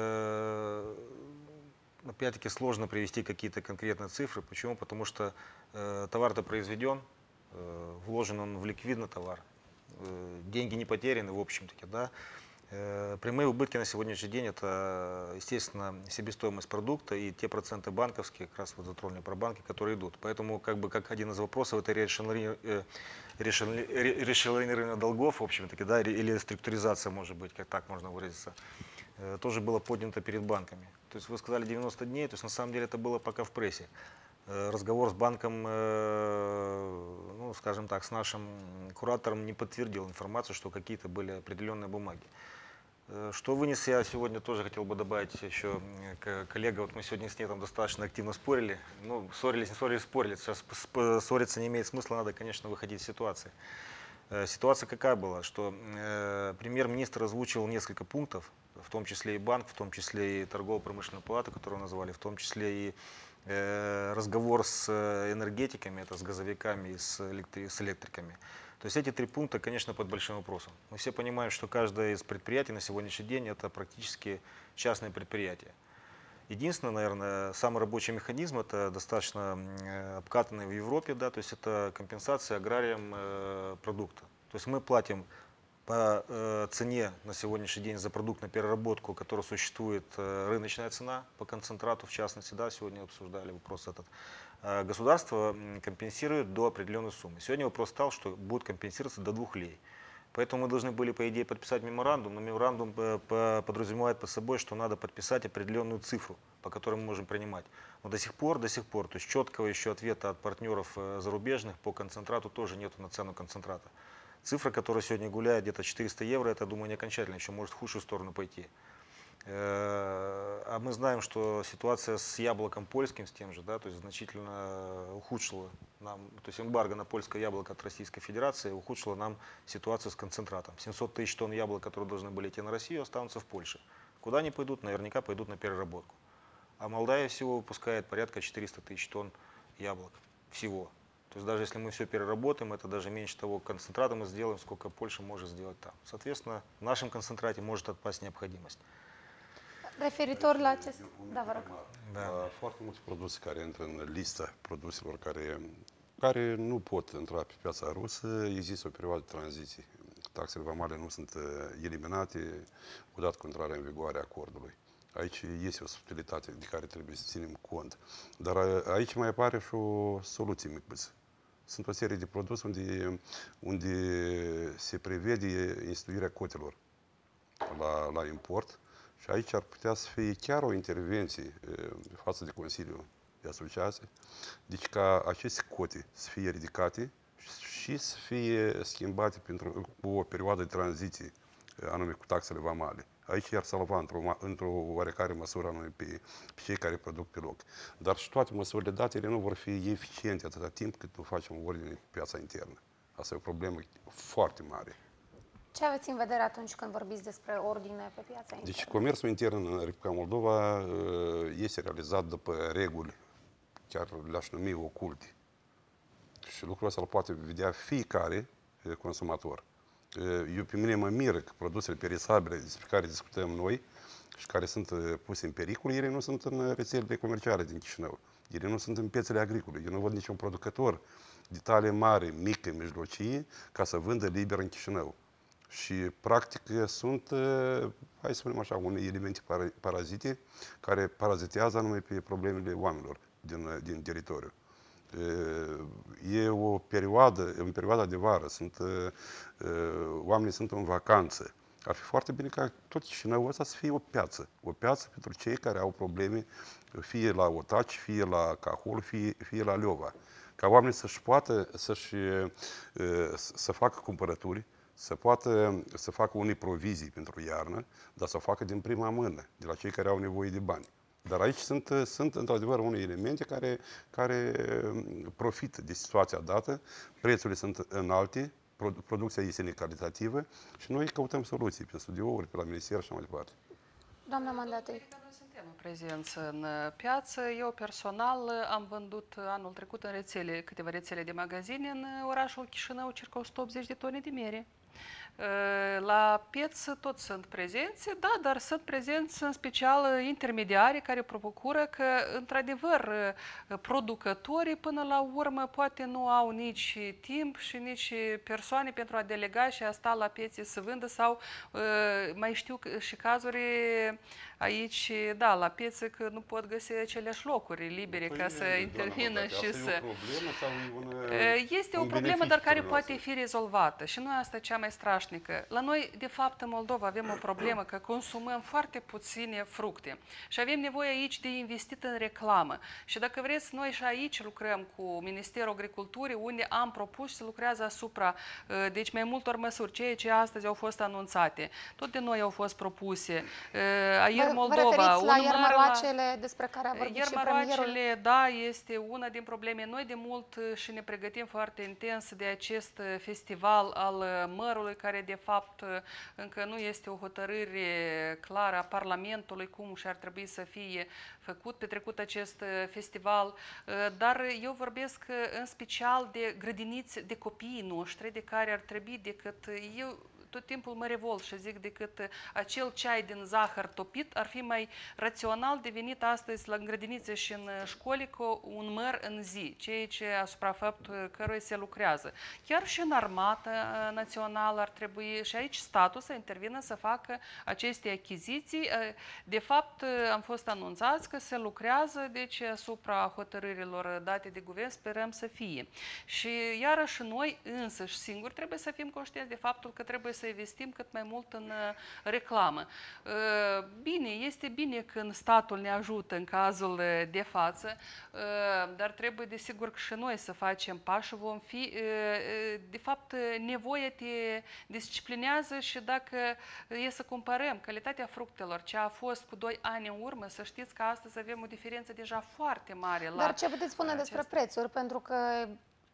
опять-таки, сложно привести какие-то конкретные цифры. Почему? Потому что товар-то произведен, вложен он в ликвидный товар. Деньги не потеряны, в общем-таки, да. Прямые убытки на сегодняшний день – это, естественно, себестоимость продукта и те проценты банковские, как раз вот затронули про банки, которые идут. Поэтому, как один из вопросов, это решение долгов, в общем-таки, да, или структуризация, может быть, как так можно выразиться, тоже было поднято перед банками. То есть вы сказали 90 дней, то есть на самом деле это было пока в прессе. Разговор с банком, ну, скажем так, с нашим куратором не подтвердил информацию, что какие-то были определенные бумаги. Что вынес, я сегодня тоже хотел бы добавить еще коллега, вот мы сегодня с ней там достаточно активно спорили, ну, ссорились, сейчас ссориться не имеет смысла, надо, конечно, выходить из ситуации. Ситуация какая была, что премьер-министр озвучил несколько пунктов, в том числе и банк, в том числе и торгово-промышленную палату, которую назвали, в том числе и разговор с энергетиками, это с газовиками и с электриками. То есть эти 3 пункта, конечно, под большим вопросом. Мы все понимаем, что каждое из предприятий на сегодняшний день это практически частное предприятие. Единственное, наверное, самый рабочий механизм это достаточно обкатанный в Европе, да, то есть это компенсация аграриям продукта. То есть мы платим по цене на сегодняшний день за продукт на переработку, который существует рыночная цена по концентрату, в частности, да, сегодня обсуждали вопрос этот. Государство компенсирует до определенной суммы. Сегодня вопрос стал, что будет компенсироваться до 2 лей. Поэтому мы должны были, по идее, подписать меморандум, но меморандум подразумевает под собой, что надо подписать определенную цифру, по которой мы можем принимать. Но до сих пор, то есть четкого еще ответа от партнеров зарубежных по концентрату тоже нет на цену концентрата. Цифра, которая сегодня гуляет, где-то 400 евро, это, думаю, не окончательно, еще может в худшую сторону пойти. А мы знаем, что ситуация с яблоком польским, с тем же, да, то есть значительно ухудшила нам, то есть эмбарго на польское яблоко от Российской Федерации ухудшила нам ситуацию с концентратом. 700 тысяч тонн яблок, которые должны были идти на Россию, останутся в Польше. Куда они пойдут? Наверняка пойдут на переработку. А Молдавия всего выпускает порядка 400 тысяч тонн яблок. Всего. То есть даже если мы все переработаем, это даже меньше того концентрата мы сделаем, сколько Польша может сделать там. Соответственно, в нашем концентрате может отпасть необходимость.
Referitor la acest... Da, vă rog.
Da. Foarte mulți produse care intră în lista produselor care nu pot intra pe piața rusă, există o perioadă de tranziție. Taxele vamale nu sunt eliminate odată cu intrarea în vigoare a acordului. Aici este o subtilitate de care trebuie să ținem cont. Dar aici mai apare și o soluție micuță. Sunt o serie de produse unde se prevede instituirea cotelor la import și aici ar putea să fie chiar o intervenție față de Consiliul de Asociație, deci ca aceste cote să fie ridicate și să fie schimbate pentru o perioadă de tranziție, anume cu taxele vamale. Aici i-ar salva într-o oarecare măsură anume pe cei care produc pe loc. Dar și toate măsurile date, ele nu vor fi eficiente atâta timp cât nu facem ordine pe piața internă. Asta e o problemă foarte mare.
Ce aveți în vedere atunci când vorbiți despre ordine pe piața internă?
Deci comerțul intern în Republica Moldova este realizat după reguli, chiar le-aș numi oculte. Și lucrul ăsta îl poate vedea fiecare consumator. Eu pe mine mă miră că produsele perisabile despre care discutăm noi și care sunt puse în pericol, ele nu sunt în rețelele comerciale din Chișinău. Ele nu sunt în piețele agricole. Eu nu văd niciun producător de talie mare, mică, mijlocie, ca să vândă liber în Chișinău. Și, practic, sunt, hai să spunem așa, unele elemente parazite care parazitează anume pe problemele oamenilor din teritoriu. E o perioadă, în perioada de vară, oamenii sunt în vacanță. Ar fi foarte bine ca tot Chișinăul ăsta să fie o piață pentru cei care au probleme, fie la Otaci, fie la Cahul, fie la Leova. Ca oamenii să-și poată să facă cumpărături, să poată să facă unei provizii pentru iarnă, dar să o facă din prima mână, de la cei care au nevoie de bani. Dar aici sunt într-adevăr unele elemente care profită de situația dată, prețurile sunt înalte, producția este necalitativă și noi căutăm soluții pe studiouri, pe la minister și mai departe.
Doamna Mandatei.
Suntem prezenți în piață. Eu personal am vândut anul trecut în câteva rețele de magazine în orașul Chișinău, circa 180 de tone de miere. La pieț tot sunt prezenți, da, dar sunt prezenți în special intermediari care procură că, într-adevăr, producătorii până la urmă poate nu au nici timp și nici persoane pentru a delega și a sta la piețe să vândă sau mai știu și cazuri aici, da, la piețe că nu pot găsi aceleași locuri libere ca să intervină și să... Este o problemă, dar care poate fi rezolvată și nu asta cea mai strașnică. La noi, de fapt, în Moldova avem o problemă că consumăm foarte puține fructe și avem nevoie aici de investit în reclamă. Și dacă vreți, noi și aici lucrăm cu Ministerul Agriculturii, unde am propus să lucrează asupra, deci mai multor măsuri, ceea ce astăzi au fost anunțate. Tot de noi au fost propuse. Ieri Moldova,
vă referiți la iermaroacele despre care a vorbit și premierul?
Da, este una din probleme. Noi de mult și ne pregătim foarte intens de acest festival al mărului, care de fapt încă nu este o hotărâre clară a Parlamentului cum și ar trebui să fie petrecut acest festival, dar eu vorbesc în special de grădiniți de copiii noștri, de care ar trebui decât eu tot timpul mă revolt și zic decât acel ceai din zahăr topit ar fi mai rațional de venit astăzi la grădinițe și în școli cu un măr în zi, ceea ce asupra faptul căruia se lucrează. Chiar și în armata națională ar trebui și aici statul să intervină să facă aceste achiziții. De fapt, am fost anunțați că se lucrează, deci asupra hotărârilor date de guvern sperăm să fie. Și iarăși noi însăși singuri trebuie să fim conștienți de faptul că trebuie să investim cât mai mult în reclamă. Bine, este bine când statul ne ajută în cazul de față, dar trebuie desigur și noi să facem pași. Vom fi, de fapt, nevoia te disciplinează și dacă e să comparăm calitatea fructelor, ce a fost cu 2 ani în urmă, să știți că astăzi avem o diferență deja foarte mare.
Dar ce puteți spune despre prețuri? Pentru că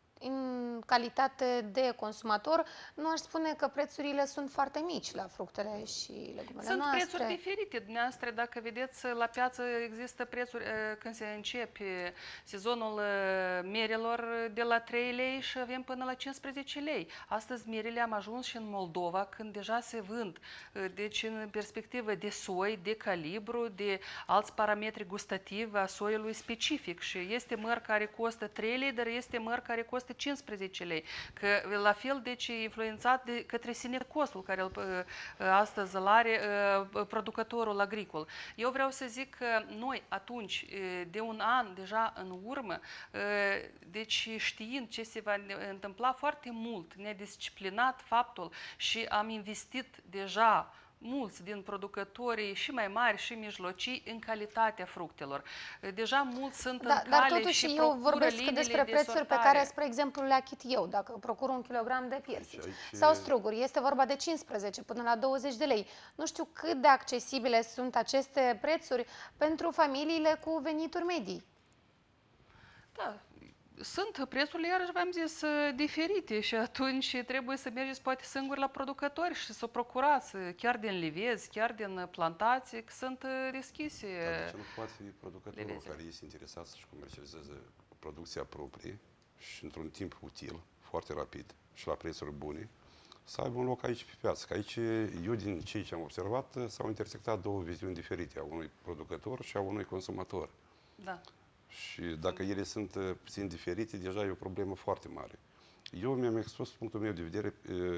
în calitate de consumator, nu aș spune că prețurile sunt foarte mici la fructele și legumele noastre.
Sunt prețuri diferite. Dumneavoastră, dacă vedeți, la piață există prețuri când se începe sezonul merelor de la 3 lei și avem până la 15 lei. Astăzi merele am ajuns și în Moldova când deja se vând. Deci în perspectivă de soi, de calibru, de alți parametri gustativi a soiului specific. Și este măr care costă 3 lei, dar este măr care costă 15 lei. Că la fel, deci, influențat de către sine costul care astăzi îl are producătorul agricol. Eu vreau să zic că noi atunci, de un an deja în urmă, deci știind ce se va întâmpla foarte mult, ne-a disciplinat faptul și am investit deja mulți din producătorii și mai mari și mijlocii în calitatea fructelor. Deja mulți sunt în
Dar
cale
totuși
și
eu
procură
vorbesc
liniile
despre
de
prețuri pe
sortare.
care, spre exemplu, le achit eu, dacă procur 1 kilogram de piersici sau struguri. Este vorba de 15 până la 20 de lei. Nu știu cât de accesibile sunt aceste prețuri pentru familiile cu venituri medii.
Da, sunt prețurile, iarăși v-am zis, diferite și atunci trebuie să mergeți poate singuri la producători și să o procurați chiar din livezi, chiar din plantații, că sunt deschise.
Dar de ce nu poate fi producătorul care este interesat să-și comercializeze producția proprie și într-un timp util, foarte rapid și la prețuri bune, să aibă un loc aici pe piață? Că aici, eu din ceea ce am observat, s-au intersectat două viziuni diferite, a unui producător și a unui consumator.
Da.
Și dacă ele sunt puțin diferite, deja e o problemă foarte mare. Eu mi-am expus punctul meu de vedere,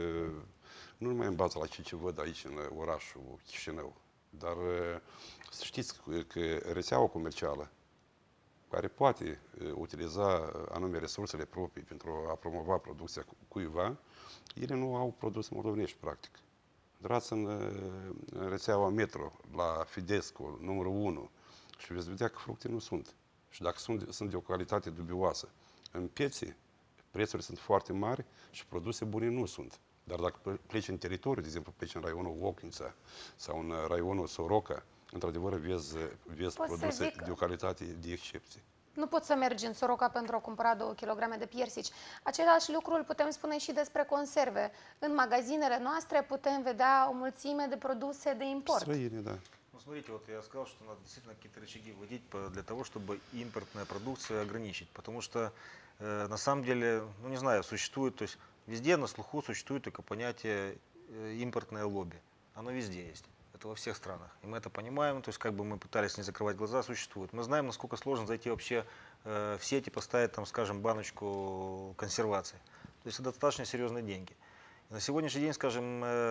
nu numai în bază la ce văd aici în orașul Chișinău, dar să știți că rețeaua comercială, care poate utiliza anume resursele proprii pentru a promova producția cuiva, ele nu au produse moldovenești, practic. Intrați în rețeaua Metro, la Fidesco, numărul 1, și veți vedea că fructe nu sunt. Și dacă sunt de o calitate dubioasă. În piețe, prețurile sunt foarte mari și produse bune nu sunt. Dar dacă pleci în teritoriu, de exemplu, pleci în raionul Ocnița sau în raionul Soroca, într-adevăr vezi produse de o calitate de excepție.
Nu poți să mergi în Soroca pentru a cumpăra 2 kg de piersici. Același lucru îl putem spune și despre conserve. În magazinele noastre putem vedea o mulțime de produse de import.
Străine, da.
Ну, смотрите, вот я сказал, что надо действительно какие-то рычаги вводить для того, чтобы импортная продукция ограничить. Потому что, на самом деле, ну не знаю, существует, то есть везде на слуху существует только понятие импортное лобби. Оно везде есть. Это во всех странах. И мы это понимаем, то есть как бы мы пытались не закрывать глаза, существует. Мы знаем, насколько сложно зайти вообще в сеть и поставить там, скажем, баночку консервации. То есть это достаточно серьезные деньги. На сегодняшний день, скажем,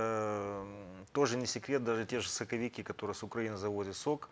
тоже не секрет, даже те же соковики, которые с Украины завозят сок,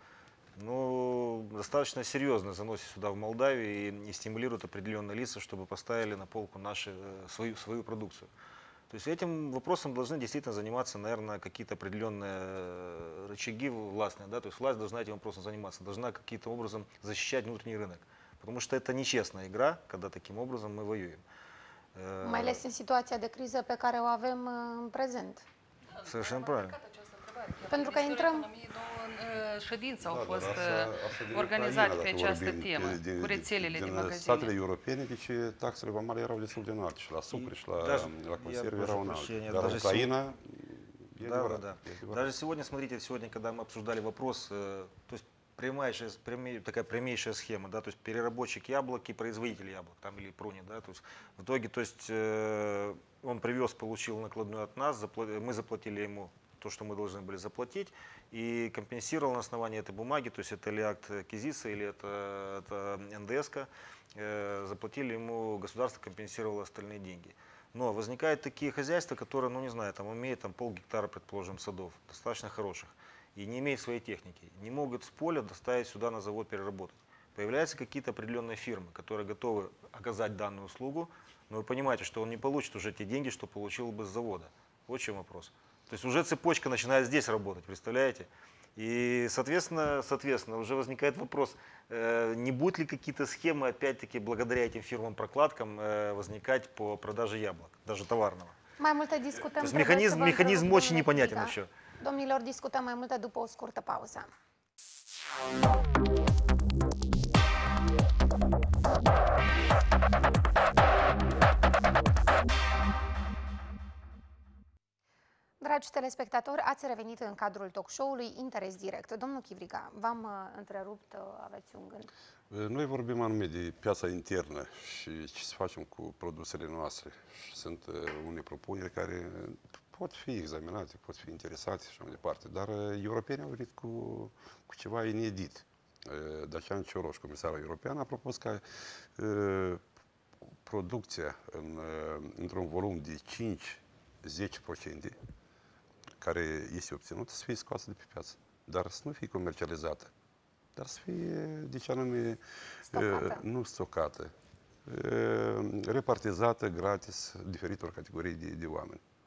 но достаточно серьезно заносят сюда в Молдавию и стимулируют определенные лица, чтобы поставили на полку свою продукцию. То есть этим вопросом должны действительно заниматься, наверное, какие-то определенные рычаги властные. Да? То есть власть должна этим вопросом заниматься, должна каким-то образом защищать внутренний рынок. Потому что это nечестная игра, когда таким образом мы воюем.
Mai ales în situația de criză pe care o avem în prezent.
Soverșen правильно.
Pentru că intrăm...
Ședințe au fost organizate pe această temă, cu rețelele de magazine.
Statele europene, deci taxele vamale erau destul de înalte și la sucuri și la conserve erau înalte. Dar Ucraina...
Да. Даже сегодня, смотрите, когда мы обсуждали вопрос, то есть такая прямейшая схема, да, то есть переработчик яблок и производитель яблок, там или пруни, да, то есть в итоге, то есть он привез, получил накладную от нас, мы заплатили ему то, что мы должны были заплатить, и компенсировал на основании этой бумаги, то есть это ли акт кизиса, или это НДС-ка, заплатили ему, государство компенсировало остальные деньги. Но возникают такие хозяйства, которые, ну не знаю, там имеют там полгектара, предположим, садов, достаточно хороших, и не имеют своей техники, не могут с поля доставить сюда на завод переработать. Появляются какие-то определенные фирмы, которые готовы оказать данную услугу, но вы понимаете, что он не получит уже те деньги, что получил бы с завода. Вот в чем вопрос. То есть уже цепочка начинает здесь работать, представляете? И, соответственно, уже возникает вопрос, не будут ли какие-то схемы, опять-таки, благодаря этим фирмам-прокладкам, возникать по продаже яблок, даже товарного.
Mai multe discutăm.
То есть механизм очень непонятен еще.
Domnilor, discutăm mai multe după o scurtă pauză. Dragi telespectatori, ați revenit în cadrul talk show-ului Interes Direct. Domnul Chivriga, v-am întrerupt, aveți un gând?
Noi vorbim anume de piața internă și ce să facem cu produsele noastre. Și sunt unele propuneri care pot fi examinate, pot fi interesate și așa mai departe. Dar europenii au venit cu ceva inedit. Dacian Cioloș, comisarul european, a propus ca producția într-un volum de 5-10% care este obținută să fie scoasă de pe piață, dar să nu fie comercializată, dar să fie, deci anume, nu stocată, repartizată gratis diferitor categorii de oameni.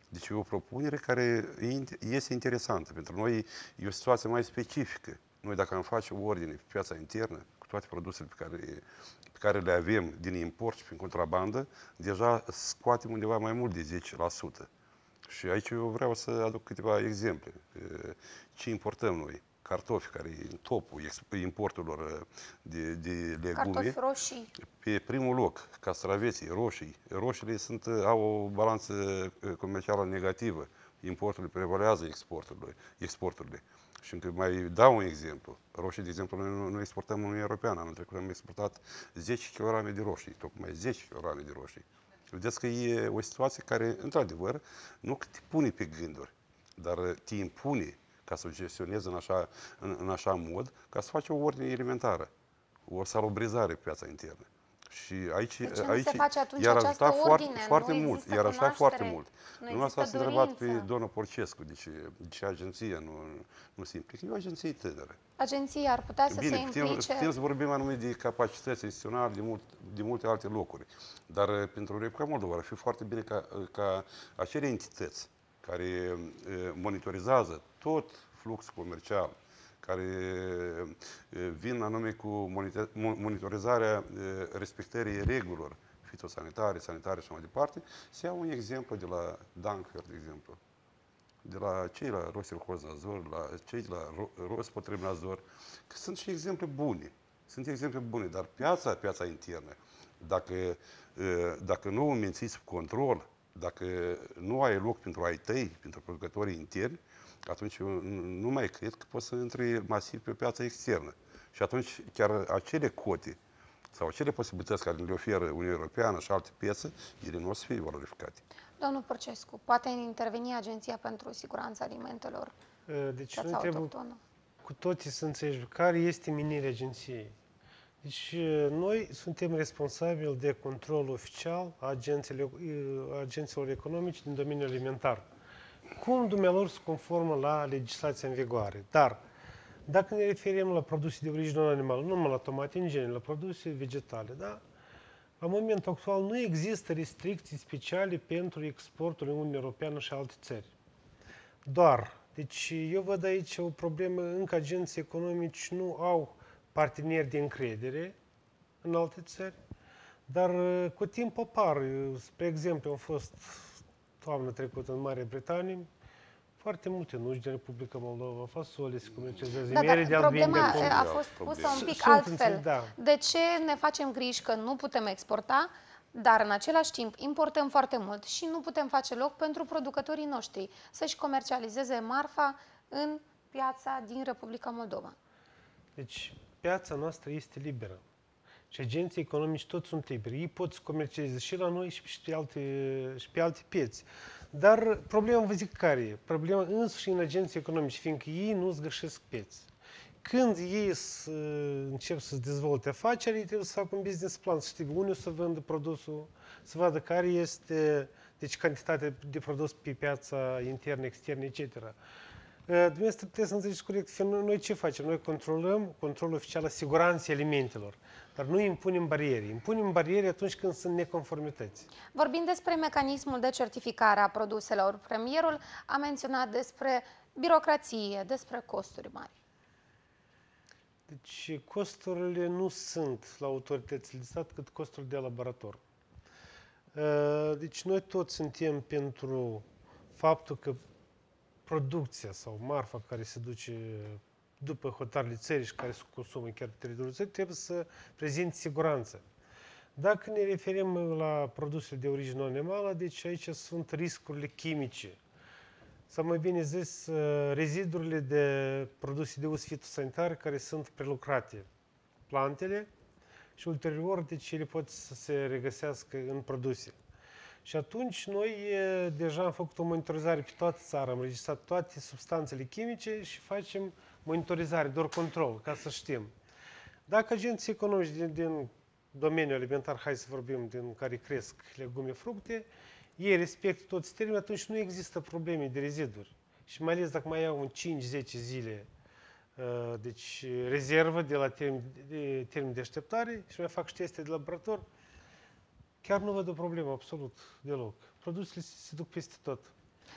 Deci e o propunere care este interesantă. Pentru noi e o situație mai specifică. Noi dacă am face o ordine pe piața internă, cu toate produsele pe care le avem din import și prin contrabandă, deja scoatem undeva mai mult de 10%. Și aici eu vreau să aduc câteva exemple. Ce importăm noi? Cartofi, care e în topul importurilor de legume.
Cartofi roșii.
Pe primul loc, castraveții, roșii. Roșiile au o balanță comercială negativă. Importurile prevalează exporturile. Și încă mai dau un exemplu. Roșii, de exemplu, noi nu exportăm în Uniunea Europeană. Anul trecut am exportat 10 kg de roșii, tocmai 10 kg de roșii. Vedeți că e o situație care, într-adevăr, nu te pune pe gânduri, dar te impune ca să o gestionezi în așa mod, ca să faci o ordine elementară, o salubrizare pe piața internă. Și aici,
de ce nu se face atunci
iar
această
ajuta
ordine?
foarte
Nu
mult,
există
iar ajuta foarte
cunoaștere,
mult.
nu
Nu asta
există
s-a întrebat pe
dorință.
domnul Porcescu, de ce agenția nu se implică. E o agenție tânără.
Agenția ar putea să
Bine,
se implice.
putem să vorbim anume de capacități instituționale de multe alte locuri. Dar pentru Republica Moldova ar fi foarte bine ca acele entități care monitorizează tot fluxul comercial, care vin anume cu monitorizarea respectării regulilor fitosanitare, sanitare și mai departe, să iau un exemplu de la Dankwer, de exemplu, de la cei la Rosilhozazor, la cei de la Rospotrebnazor, că sunt și exemple bune. Sunt exemple bune, dar piața internă, dacă nu o menții sub control, dacă nu ai loc pentru ai tăi, pentru producătorii interni, atunci eu nu mai cred că poți să intri masiv pe piața externă. Și atunci chiar acele cote sau acele posibilități care le oferă Uniunea Europeană și alte piețe, ele nu o să fie valorificate.
Domnul Porcescu, poate interveni Agenția pentru Siguranța Alimentelor,
Deci
piața
noi trebuie
autohtonă?
cu toții să înțelegem care este menirea agenției. Deci noi suntem responsabili de controlul oficial a agenților economice din domeniul alimentar. Cum dumnealor se conformă la legislația în vigoare. Dar dacă ne referim la produse de origine animală, nu numai la tomate, în genere, la produse vegetale, da? La momentul actual nu există restricții speciale pentru exportul în Uniunea Europeană și alte țări. Doar, deci eu văd aici o problemă, încă agenții economici nu au parteneri de încredere în alte țări, dar cu timp apar. Spre exemplu, am fost toamna trecută în Marea Britanie, foarte multe nuci din Republica Moldova, fasole se comercializează, miere de albine.
Problema a fost pusă un pic
Sunt
altfel.
da.
De ce ne facem griji că nu putem exporta, dar în același timp importăm foarte mult și nu putem face loc pentru producătorii noștri să-și comercializeze marfa în piața din Republica Moldova?
Deci, piața noastră este liberă. Și agenții economici toți sunt liberi. Ei pot să comercializeze și la noi și pe alte piețe. Dar problema, vă zic care e. Problema însuși în agenții economici, fiindcă ei nu îți găsesc piețe. Când ei încep să-ți dezvolte afaceri, ei trebuie să facă un business plan, să știe unde o să vândă produsul, să vadă care este, deci, cantitatea de produs pe piața internă, externă, etc. Dumneavoastră puteți să înțelegeți corect, noi ce facem? Noi controlăm controlul oficial a siguranței alimentelor, dar nu impunem bariere. Impunem bariere atunci când sunt neconformități.
Vorbind despre mecanismul de certificare a produselor, premierul a menționat despre birocrație, despre costuri mari.
Deci costurile nu sunt la autoritățile de stat cât costuri de laborator. Deci noi toți suntem pentru faptul că producția sau marfa care se duce după hotarele țării și care se consumă chiar pe teritoriul țării trebuie să prezinte siguranță. Dacă ne referim la produsele de origine animală, deci aici sunt riscurile chimice. Sau mai bine zis, rezidurile de produse de uz fitosanitar care sunt prelucrate plantele și ulterior deci ele pot să se regăsească în produse. Și atunci noi deja am făcut o monitorizare pe toată țara, am registrat toate substanțele chimice și facem monitorizare, doar control, ca să știm. Dacă agenții economici din domeniul alimentar, hai să vorbim, din care cresc legume, fructe, ei respectă toți termenii, atunci nu există probleme de reziduri. Și mai ales dacă mai au un 5-10 zile deci rezervă de la termen de așteptare și mai fac și teste de laborator, chiar nu văd o problemă absolut deloc. Produsele se duc peste tot.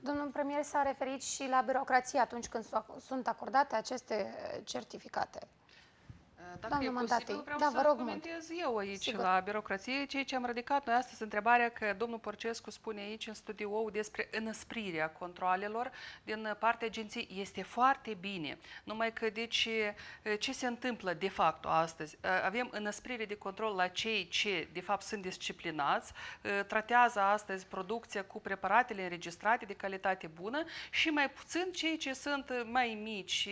Domnul premier s-a referit și la birocrație atunci când sunt acordate aceste certificate.
Dacă e posibil, vreau să comentez eu aici,
Sigur.
la birocrație, ceea ce am ridicat noi astăzi, întrebarea că domnul Porcescu spune aici în studio despre înăsprirea controalelor din partea agenției. Este foarte bine, numai că deci ce se întâmplă de fapt astăzi? Avem înăsprire de control la cei ce de fapt sunt disciplinați, tratează astăzi producția cu preparatele înregistrate de calitate bună și mai puțin cei ce sunt mai mici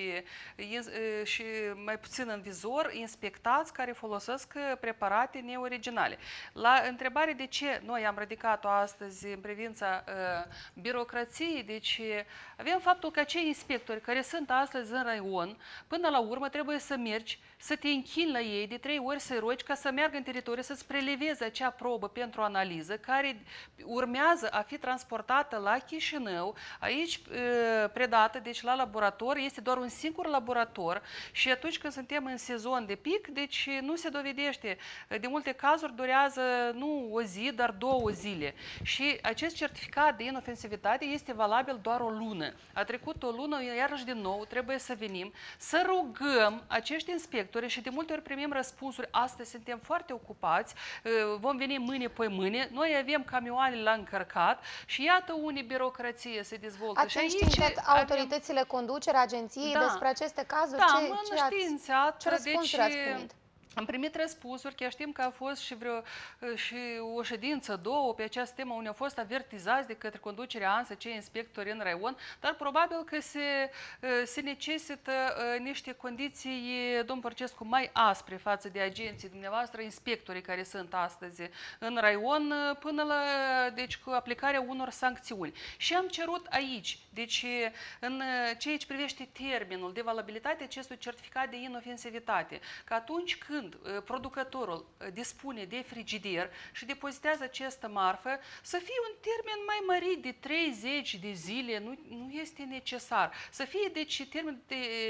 și mai puțin în vizor, inspectați care folosesc preparate neoriginale. La întrebare de ce noi am ridicat-o astăzi în privința birocrației, deci avem faptul că acei inspectori care sunt astăzi în raion, până la urmă trebuie să mergi, să te închini la ei de 3 ori, să rogi ca să meargă în teritoriu, să-ți preleveze acea probă pentru analiză, care urmează a fi transportată la Chișinău, aici predată, deci la laborator, este doar un singur laborator și atunci când suntem în sezon de pic, deci nu se dovedește. De multe cazuri durează nu o zi, dar 2 zile. Și acest certificat de inofensivitate este valabil doar o lună. A trecut o lună, iarăși din nou trebuie să venim, să rugăm acești inspectori și de multe ori primim răspunsuri. Astăzi suntem foarte ocupați, vom veni mâine pe mâine, noi avem camioanele la încărcat și iată unde birocrație se dezvoltă.
Ați înștiințat autoritățile conducerea agenției despre aceste cazuri?
Da, m-am înștiințat.
Ce răspunsuri ați primit?
Am primit răspunsuri, chiar știm că a fost și o ședință, 2 pe această temă, unde au fost avertizați de către conducerea ANSA cei inspectori în raion, dar probabil că se necesită niște condiții, domnul Porcescu, mai aspre față de agenții dumneavoastră, inspectorii care sunt astăzi în raion, până la cu aplicarea unor sancțiuni. Și am cerut aici, deci în ceea ce privește termenul de valabilitate acestui certificat de inofensivitate, că atunci când producătorul dispune de frigider și depozitează această marfă, să fie un termen mai mărit de 30 de zile, nu este necesar. Să fie, deci, termen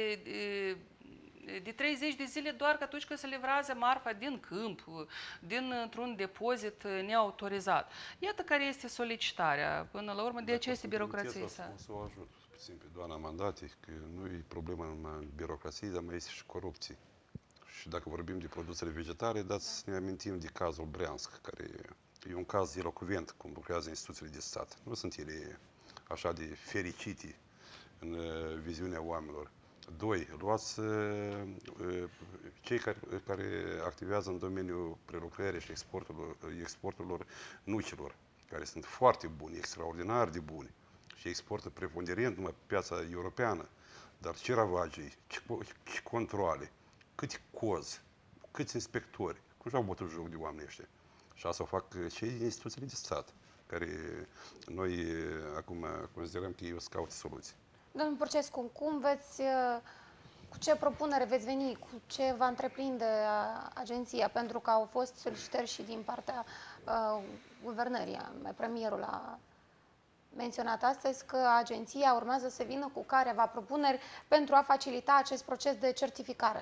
de 30 de zile doar că atunci când se livrează marfa din câmp, dintr-un depozit neautorizat. Iată care este solicitarea. Până la urmă, de aceea este birocrație.
Să o ajut, pe doamna Mandati, că nu e problema numai în birocrație, dar mai este și corupție. Și dacă vorbim de produsele vegetare, dați să ne amintim de cazul Breansk, care e un caz elocvent cum lucrează instituțiile de stat. Nu sunt ele așa de fericite în viziunea oamenilor. 2. Luați cei care activează în domeniul prelucrării și exporturilor nucilor, care sunt foarte buni, extraordinar de buni și exportă preponderent numai pe piața europeană. Dar ce ravagii, ce controale, câți cozi, câți inspectori, cum și-au bătut joc de oamenii ăștia. Și asta o fac cei din instituțiile de stat, care noi acum considerăm că ei o să caute soluții.
Domnul Porcescu, cu ce propunere veți veni, cu ce va întreprinde agenția? Pentru că au fost solicitări și din partea guvernării. Premierul a menționat astăzi că agenția urmează să vină cu careva propuneri pentru a facilita acest proces de certificare.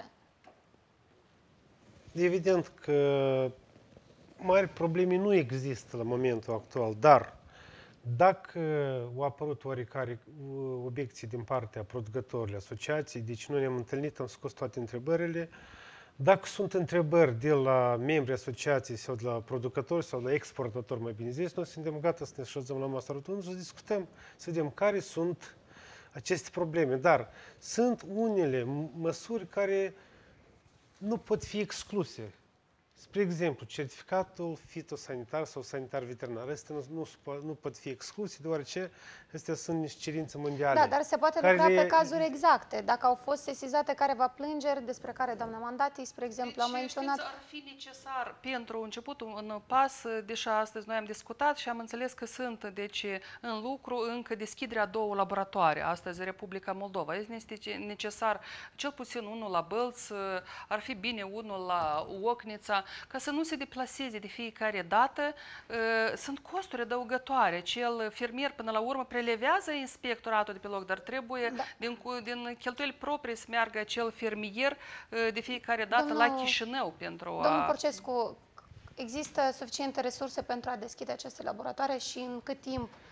Evident că mari probleme nu există la momentul actual, dar dacă au apărut oarecare obiecții din partea producătorilor, asociației, deci noi ne-am întâlnit, am scos toate întrebările. Dacă sunt întrebări de la membrii asociației sau de la producători sau de la exportatori, mai bine zis, noi suntem gata să ne așezăm la masă rotundă și să discutăm, să vedem care sunt aceste probleme. Dar sunt unele măsuri care nu pot fi excluse. Spre exemplu, certificatul fitosanitar sau sanitar-veterinar. Astea nu pot fi excluse, deoarece astea sunt niște cerințe mondiale.
Da, dar se poate lucra pe cazuri exacte. Dacă au fost sesizate careva plângeri despre care doamna Mandati, spre exemplu, a menționat...
Deci, ar fi necesar pentru început un pas, deși astăzi noi am discutat și am înțeles că sunt, deci, în lucru încă deschiderea 2 laboratoare, astăzi Republica Moldova. Este necesar cel puțin unul la Bălț, ar fi bine unul la Ocnița, ca să nu se deplaseze de fiecare dată. Sunt costuri adăugătoare. Cel fermier, până la urmă, prelevează inspectoratul de pe loc, dar trebuie din cheltuieli proprii să meargă acel fermier de fiecare dată la Chișinău pentru a...
Domnul Porcescu, există suficiente resurse pentru a deschide aceste laboratoare și în cât timp?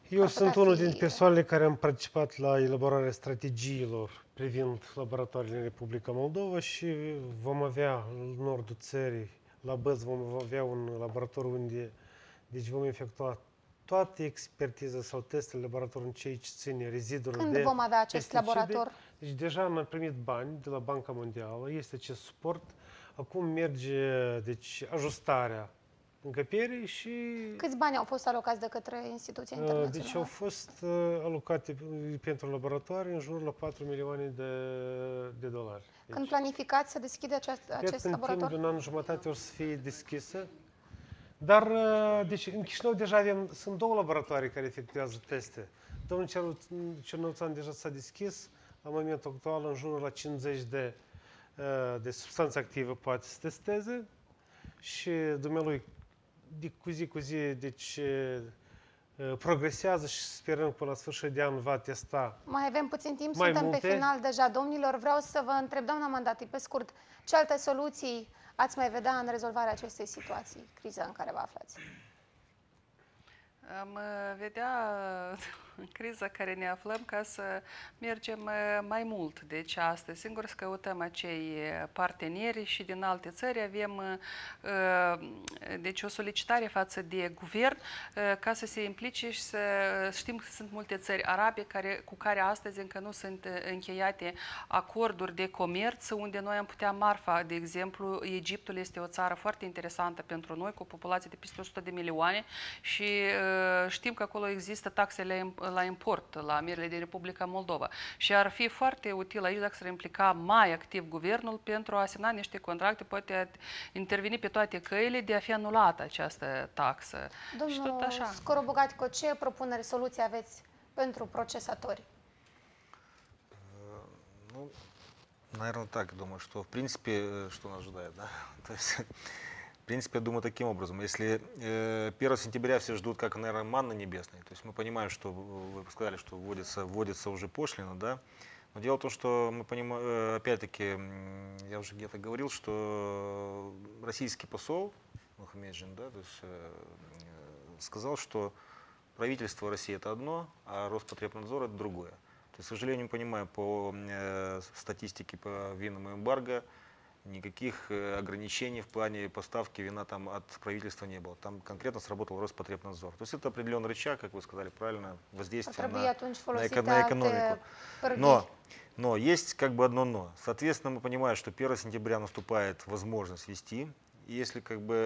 Eu sunt unul dintre persoanele care am participat la elaborarea strategiilor privind laboratoarele în Republica Moldova și vom avea în nordul țării, la Băț, vom avea un laborator unde vom efectua toate expertiza sau testele laborator în ceea ce ține rezidurile
Când vom avea acest laborator?
Deci deja am primit bani de la Banca Mondială, este acest suport. Acum merge ajustarea încăperii și...
Câți bani au fost alocați de către instituția internațională?
Deci au fost alocate pentru laboratoare în jur la 4 milioane de dolari.
Când planificați să deschide acest laborator?
În timp de un an jumătate o să fie deschisă. Dar, deci, în Chișinău deja sunt 2 laboratoare care efectuează teste. Domnul Cernăuțan deja s-a deschis, la momentul actual, în jur la 50 de substanțe active poate să testeze și dumnealui cu zi, deci progresează și sperăm că până la sfârșit de an va testa.
Mai avem puțin timp,
mai
suntem
multe.
Pe final deja, domnilor. Vreau să vă întreb, doamna Mandati, pe scurt, ce alte soluții ați mai vedea în rezolvarea acestei situații, criza în care vă aflați?
Am vedea în criza care ne aflăm ca să mergem mai mult. Deci astăzi, singur să căutăm acei parteneri și din alte țări avem deci o solicitare față de guvern ca să se implice și să știm că sunt multe țări arabe cu care astăzi încă nu sunt încheiate acorduri de comerț unde noi am putea marfa. De exemplu, Egiptul este o țară foarte interesantă pentru noi, cu o populație de peste 100 de milioane și știm că acolo există taxele la import, la mierile din Republica Moldova. Și ar fi foarte util aici dacă s-ar implica mai activ guvernul pentru a semna niște contracte, poate interveni pe toate căile de a fi anulată această taxă.
Domnul
și tot așa.
Scorobogatico, ce propuneri, soluții aveți pentru procesatori?
Ну, наверное, так думаю, что в принципе, что нас ожидает, да? То есть, в принципе, я думаю таким образом. Если 1 сентября все ждут, как, наверное, манна небесная, то есть мы понимаем, что вы сказали, что вводится уже пошлина, да? Но дело в том, что мы понимаем, опять-таки, я уже где-то говорил, что российский посол Мухаммеджин, да, то есть, сказал, что правительство России это одно, а Роспотребнадзор это другое. То есть, к сожалению, мы понимаем по статистике по винному эмбарго, никаких ограничений в плане поставки вина там от правительства не было. Там конкретно сработал Роспотребнадзор. То есть это определенный рычаг, как вы сказали правильно, воздействие на экономику. Но есть как бы одно но. Соответственно, мы понимаем, что 1 сентября наступает возможность ввести. И если как бы,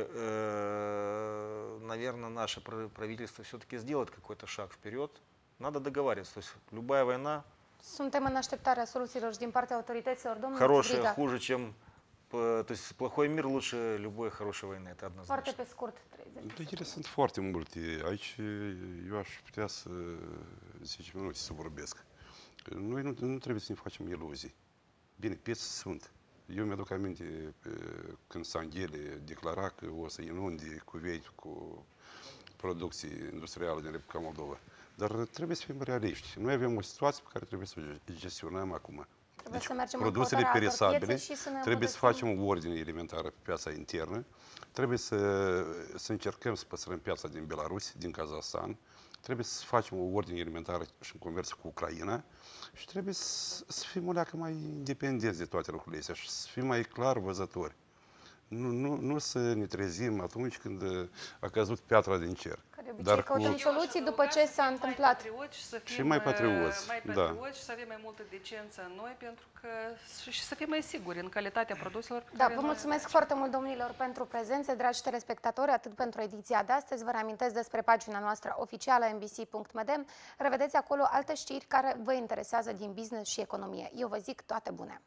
наверное, наше правительство все-таки сделает какой-то шаг вперед, надо договариваться. То есть любая война...
Suntem în așteptarea soluțiilor și din partea autorităților. Domnul
Хорошая
Briga.
хуже, чем... То есть плохой мир лучше любой хорошей войны, это однозначно.
Foarte pe scurt, 30.
Ele sunt foarte multe. Aici eu aș putea să 10 minute să vorbesc. Noi nu trebuie să ne facem iluzii. Bine, piețe sunt. Eu mi-aduc aminte când Sanghele declara că o să inunde Cuveit cu producții industriale din Republica Moldova. Dar trebuie să fim realiști. Noi avem o situație pe care trebuie să o gestionăm acum. Deci, produsele perisabile, trebuie să facem o ordine elementară pe piața internă, trebuie să încercăm să păstrăm piața din Belarus, din Kazahstan, trebuie să facem o ordine elementară și în comerț cu Ucraina și trebuie să fim o leacă mai independenți de toate lucrurile astea și să fim mai clar văzători. Nu să ne trezim atunci când a căzut piatra din cer.
Ca de obicei căutăm soluții după ce s-a întâmplat.
Și mai patrioți.
Și să avem mai multă decență în noi pentru că și să fim mai siguri în calitatea produselor.
Da, vă mulțumesc foarte mult, domnilor, pentru prezență, dragi telespectatori, atât pentru ediția de astăzi. Vă reamintesc despre pagina noastră oficială mbc.md. Revedeți acolo alte știri care vă interesează din business și economie. Eu vă zic toate bune!